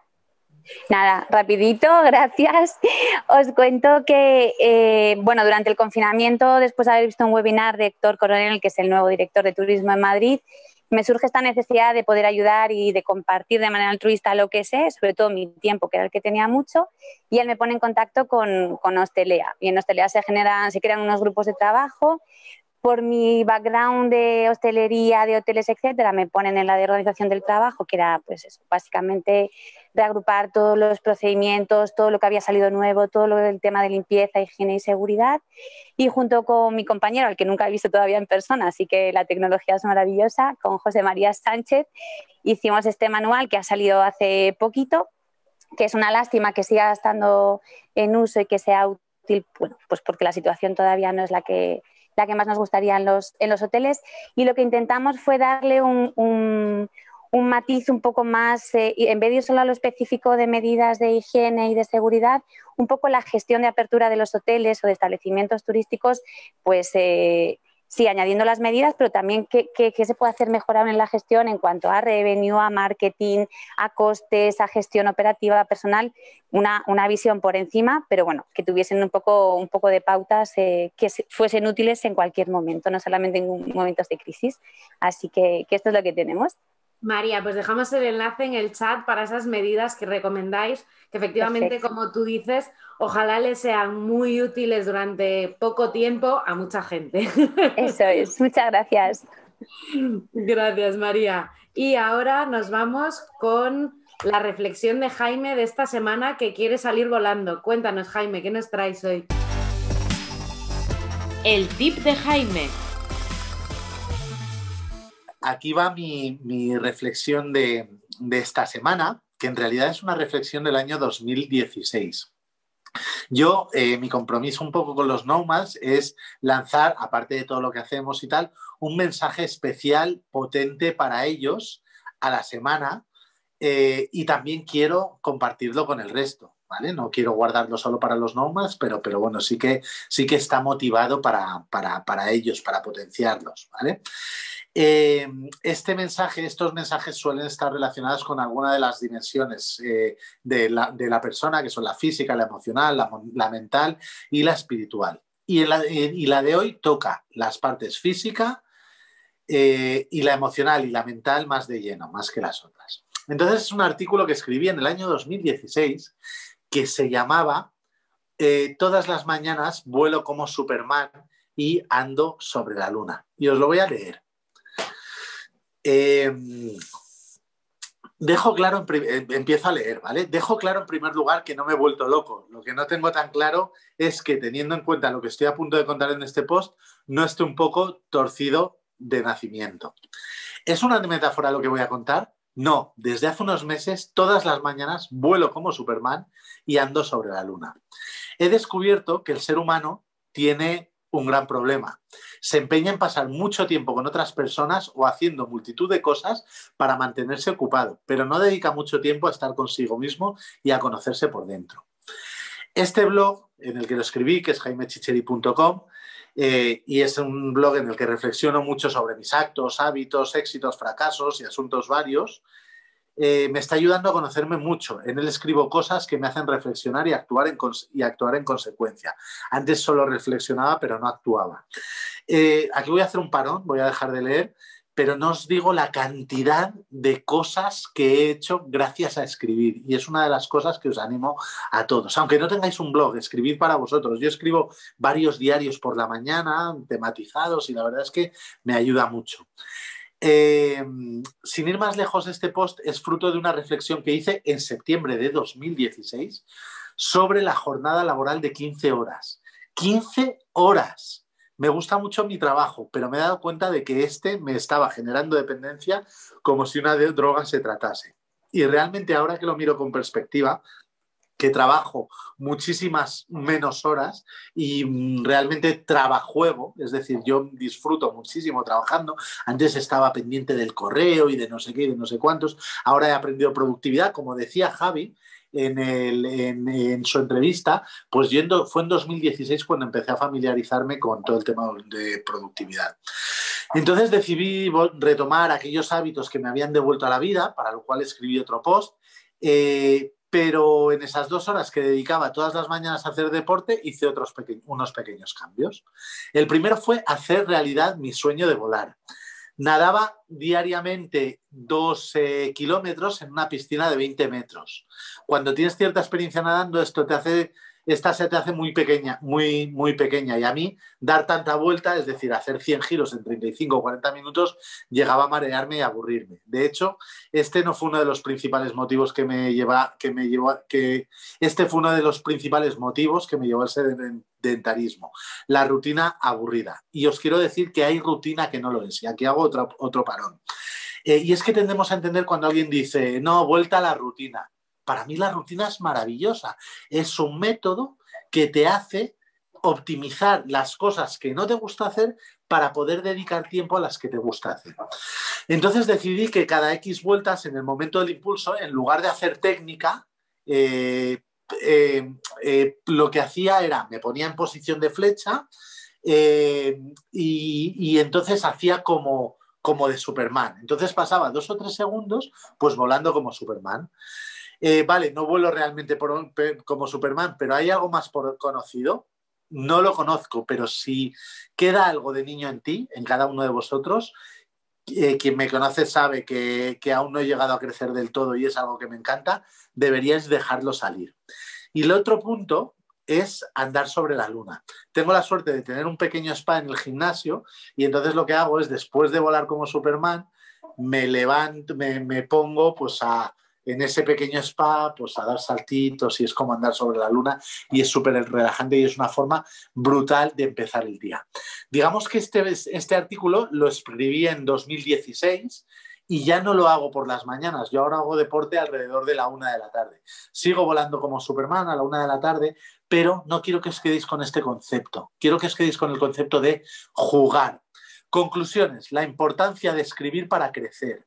Nada, rapidito, gracias. Os cuento que, eh, bueno, durante el confinamiento, después de haber visto un webinar de Héctor Coronel, que es el nuevo director de turismo en Madrid, me surge esta necesidad de poder ayudar y de compartir de manera altruista lo que sé, sobre todo mi tiempo, que era el que tenía mucho, y él me pone en contacto con, con Hostelea. Y en Hostelea se generan, se crean unos grupos de trabajo. Por mi background de hostelería, de hoteles, etcétera, me ponen en la de organización del trabajo, que era, pues eso, básicamente reagrupar todos los procedimientos, todo lo que había salido nuevo, todo lo del tema de limpieza, higiene y seguridad. Y junto con mi compañero, al que nunca he visto todavía en persona, así que la tecnología es maravillosa, con José María Sánchez, hicimos este manual que ha salido hace poquito, que es una lástima que siga estando en uso y que sea útil, bueno, pues porque la situación todavía no es la que la que más nos gustaría en los, en los hoteles, y lo que intentamos fue darle un, un, un matiz un poco más, eh, en vez de ir solo a lo específico de medidas de higiene y de seguridad, un poco la gestión de apertura de los hoteles o de establecimientos turísticos, pues eh, sí, añadiendo las medidas, pero también qué, qué, qué se puede hacer mejor en la gestión en cuanto a revenue, a marketing, a costes, a gestión operativa, personal, una, una visión por encima, pero bueno, que tuviesen un poco, un poco de pautas eh, que fuesen útiles en cualquier momento, no solamente en momentos de crisis. Así que, que esto es lo que tenemos. María, pues dejamos el enlace en el chat para esas medidas que recomendáis, que efectivamente, Perfecto. Como tú dices, ojalá les sean muy útiles durante poco tiempo a mucha gente. Eso es, muchas gracias. Gracias, María. Y ahora nos vamos con la reflexión de Jaime de esta semana, que quiere salir volando. Cuéntanos, Jaime, ¿qué nos traes hoy? El tip de Jaime. Aquí va mi, mi reflexión de, de esta semana, que en realidad es una reflexión del año dos mil dieciséis. Yo, eh, mi compromiso un poco con los Nomads es lanzar, aparte de todo lo que hacemos y tal, un mensaje especial, potente para ellos a la semana, eh, y también quiero compartirlo con el resto, ¿vale? No quiero guardarlo solo para los Nomads, pero, pero bueno, sí que, sí que está motivado para, para, para ellos, para potenciarlos, ¿vale? Eh, este mensaje, estos mensajes suelen estar relacionados con alguna de las dimensiones eh, de, la, de la persona, que son la física, la emocional, la, la mental y la espiritual. Y la, y la de hoy toca las partes física, eh, y la emocional y la mental más de lleno, más que las otras. Entonces es un artículo que escribí en el año dos mil dieciséis que se llamaba eh, Todas las mañanas vuelo como Superman y ando sobre la luna. Y os lo voy a leer. Eh, dejo claro, en eh, empiezo a leer, ¿vale? Dejo claro en primer lugar que no me he vuelto loco. Lo que no tengo tan claro es que, teniendo en cuenta lo que estoy a punto de contar en este post, no estoy un poco torcido de nacimiento. ¿Es una metáfora lo que voy a contar? No, desde hace unos meses, todas las mañanas vuelo como Superman y ando sobre la luna. He descubierto que el ser humano tiene un gran problema. Se empeña en pasar mucho tiempo con otras personas o haciendo multitud de cosas para mantenerse ocupado, pero no dedica mucho tiempo a estar consigo mismo y a conocerse por dentro. Este blog, en el que lo escribí, que es jaime chicheri punto com, eh, y es un blog en el que reflexiono mucho sobre mis actos, hábitos, éxitos, fracasos y asuntos varios, eh, me está ayudando a conocerme mucho. En él escribo cosas que me hacen reflexionar y actuar en, y actuar en consecuencia. Antes solo reflexionaba, pero no actuaba. Eh, aquí voy a hacer un parón, voy a dejar de leer, pero no os digo la cantidad de cosas que he hecho gracias a escribir. Y es una de las cosas que os animo a todos. Aunque no tengáis un blog, escribid para vosotros. Yo escribo varios diarios por la mañana, tematizados, y la verdad es que me ayuda mucho. Eh, sin ir más lejos, este post es fruto de una reflexión que hice en septiembre de dos mil dieciséis sobre la jornada laboral de quince horas. ¡quince horas! Me gusta mucho mi trabajo, pero me he dado cuenta de que este me estaba generando dependencia como si una de droga se tratase. Y realmente ahora que lo miro con perspectiva, que trabajo muchísimas menos horas y realmente trabajuego, es decir, yo disfruto muchísimo trabajando. Antes estaba pendiente del correo y de no sé qué y de no sé cuántos. Ahora he aprendido productividad, como decía Javi en, el, en, en su entrevista, pues yendo, fue en dos mil dieciséis cuando empecé a familiarizarme con todo el tema de productividad. Entonces decidí retomar aquellos hábitos que me habían devuelto a la vida, para lo cual escribí otro post, eh, pero en esas dos horas que dedicaba todas las mañanas a hacer deporte, hice otros peque- unos pequeños cambios. El primero fue hacer realidad mi sueño de volar. Nadaba diariamente doce kilómetros en una piscina de veinte metros. Cuando tienes cierta experiencia nadando, esto te hace, esta se te hace muy pequeña, muy, muy pequeña. Y a mí, dar tanta vuelta, es decir, hacer cien giros en treinta y cinco o cuarenta minutos, llegaba a marearme y a aburrirme. De hecho, este no fue uno de los principales motivos que me lleva, que me llevó, que este fue uno de los principales motivos que me llevó al sedentarismo, la rutina aburrida. Y os quiero decir que hay rutina que no lo es. Y aquí hago otro, otro parón. Eh, y es que tendemos a entender cuando alguien dice, no, vuelta a la rutina. Para mí la rutina es maravillosa. Es un método que te hace optimizar las cosas que no te gusta hacer para poder dedicar tiempo a las que te gusta hacer. Entonces decidí que cada X vueltas, en el momento del impulso, en lugar de hacer técnica, eh, eh, eh, lo que hacía era, me ponía en posición de flecha eh, y, y entonces hacía como, como de Superman. Entonces pasaba dos o tres segundos pues volando como Superman. Eh, vale, no vuelo realmente por, como Superman, pero ¿hay algo más por conocido? No lo conozco, pero si queda algo de niño en ti, en cada uno de vosotros, eh, quien me conoce sabe que, que aún no he llegado a crecer del todo y es algo que me encanta, deberíais dejarlo salir. Y el otro punto es andar sobre la luna. Tengo la suerte de tener un pequeño spa en el gimnasio y entonces lo que hago es, después de volar como Superman, me levanto, me, me pongo pues a... en ese pequeño spa, pues a dar saltitos y es como andar sobre la luna y es súper relajante y es una forma brutal de empezar el día. Digamos que este, este artículo lo escribí en dos mil dieciséis y ya no lo hago por las mañanas. Yo ahora hago deporte alrededor de la una de la tarde. Sigo volando como Superman a la una de la tarde, pero no quiero que os quedéis con este concepto. Quiero que os quedéis con el concepto de jugar. Conclusiones. La importancia de escribir para crecer.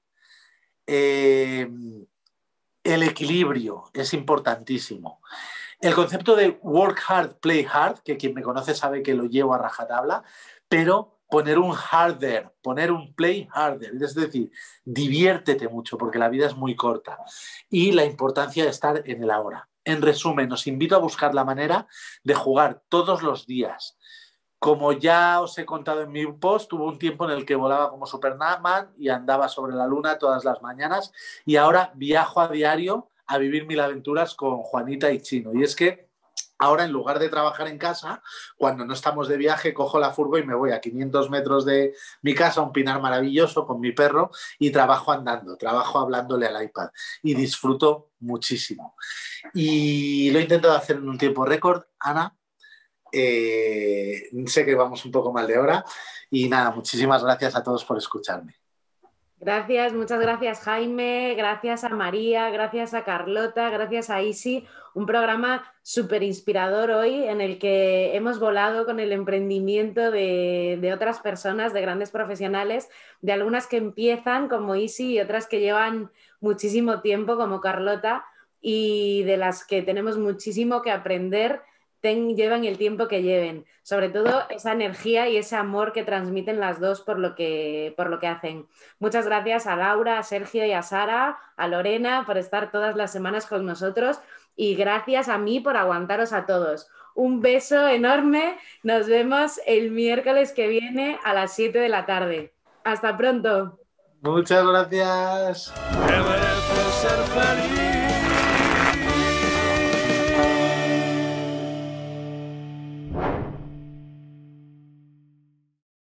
Eh... El equilibrio es importantísimo. El concepto de work hard, play hard, que quien me conoce sabe que lo llevo a rajatabla, pero poner un harder, poner un play harder, es decir, diviértete mucho porque la vida es muy corta. Y la importancia de estar en el ahora. En resumen, os invito a buscar la manera de jugar todos los días Como ya os he contado en mi post, hubo un tiempo en el que volaba como Superman y andaba sobre la luna todas las mañanas, y ahora viajo a diario a vivir mil aventuras con Juanita y Chino. Y es que ahora, en lugar de trabajar en casa, cuando no estamos de viaje, cojo la furgo y me voy a quinientos metros de mi casa, a un pinar maravilloso con mi perro, y trabajo andando, trabajo hablándole al iPad y disfruto muchísimo. Y lo he intentado hacer en un tiempo récord, Ana. Eh, sé que vamos un poco mal de hora y nada, muchísimas gracias a todos por escucharme. Gracias, muchas gracias Jaime, gracias a María, gracias a Carlota, gracias a Isi. Un programa súper inspirador hoy en el que hemos volado con el emprendimiento de, de otras personas, de grandes profesionales, de algunas que empiezan como Isi y otras que llevan muchísimo tiempo como Carlota, y de las que tenemos muchísimo que aprender. Ten, llevan el tiempo que lleven, sobre todo esa energía y ese amor que transmiten las dos por lo que, por lo que hacen. Muchas gracias a Laura, a Sergio y a Sara, a Lorena por estar todas las semanas con nosotros, y gracias a mí por aguantaros a todos. Un beso enorme, nos vemos el miércoles que viene a las siete de la tarde. Hasta pronto. Muchas gracias. Que merece ser feliz.